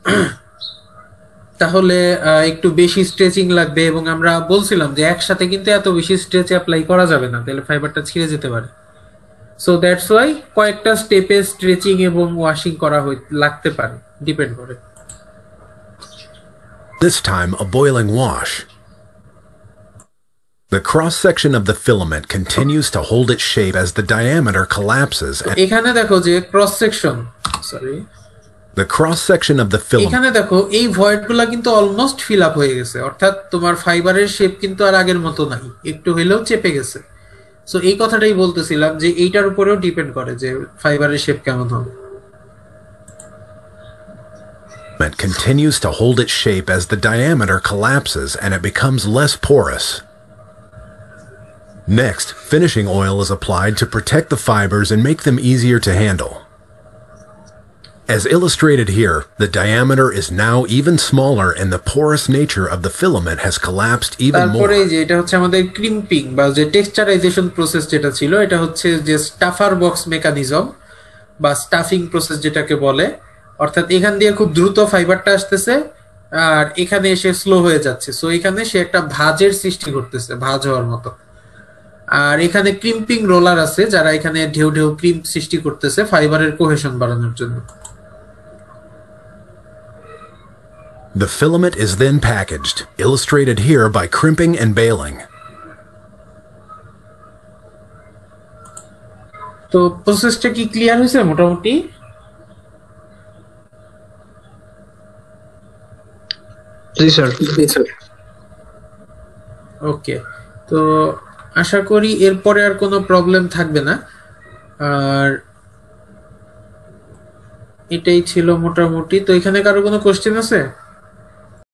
তাহলে আহ, একটু বেশি স্ট্রেচিং লাগবে, এবং আমরা বলছিলাম যে একসাথে কিন্তু এত বেশি স্ট্রেচ অ্যাপ্লাই করা যাবে না, তাহলে ফাইবারটা ছিঁড়ে যেতে পারে। সো দ্যাটস ওয়াই কয়েকটা স্টেপে স্ট্রেচিং এবং ওয়াশিং করা হই লাগতে পারে, ডিপেন্ড করে। This time, a boiling wash. The cross-section of the filament continues to hold its shape as the diameter collapses. And এখানে দেখো যে cross section, sorry the cross-section of the filament এখানে দেখো এই ভয়েড গুলা কিন্তু অলমোস্ট ফিল আপ হয়ে গেছে, অর্থাৎ তোমার ফাইবারের শেপ কিন্তু আর আগের মতো নাই, একটু হলেও চেপে গেছে। সো এই কথাটাই বলতেছিলাম যে এইটার উপরেও ডিপেন্ড করে যে ফাইবারের শেপ কেমন হবে। continues to hold its shape as the diameter collapses and it becomes less porous. Next, finishing oil is applied to protect the fibers and make them easier to handle. As illustrated here, the diameter is now even smaller and the porous nature of the filament has collapsed even more. তারপরে যে এটা হচ্ছে আমাদের crimping বা যে টেক্সচারাইজেশন process যেটা ছিল, এটা হচ্ছে যে স্টাফার বক্স মেকানিজম বা স্টাফিং প্রসেস যেটাকে বলে, অর্থাৎ এখান দিয়ে খুব দ্রুত ফাইবারটা আসতেছে আর এখানে এসে স্লো হয়ে যাচ্ছে। সো এখানে সে একটা ভাঁজের সৃষ্টি করতেছে, ভাঁজ হওয়ার মতো। আর এখানে ক্রিম্পিং রোলার আছে যারা এখানে ঢেউ ঢেউ ক্রিম সৃষ্টি করতেছে ফাইবারের কোহেশন বাড়ানোর জন্য। The filament is then packaged, illustrated here by crimping and baling. তো প্রসেসটা কি ক্লিয়ার হয়েছে মোটামুটি? জি স্যার। ওকে, তো আশা করি এরপরে আর কোনো প্রবলেম থাকবে না। আর এটাই ছিল মোটামুটি। তো এখানে কারো কোনো কোশ্চেন আছে?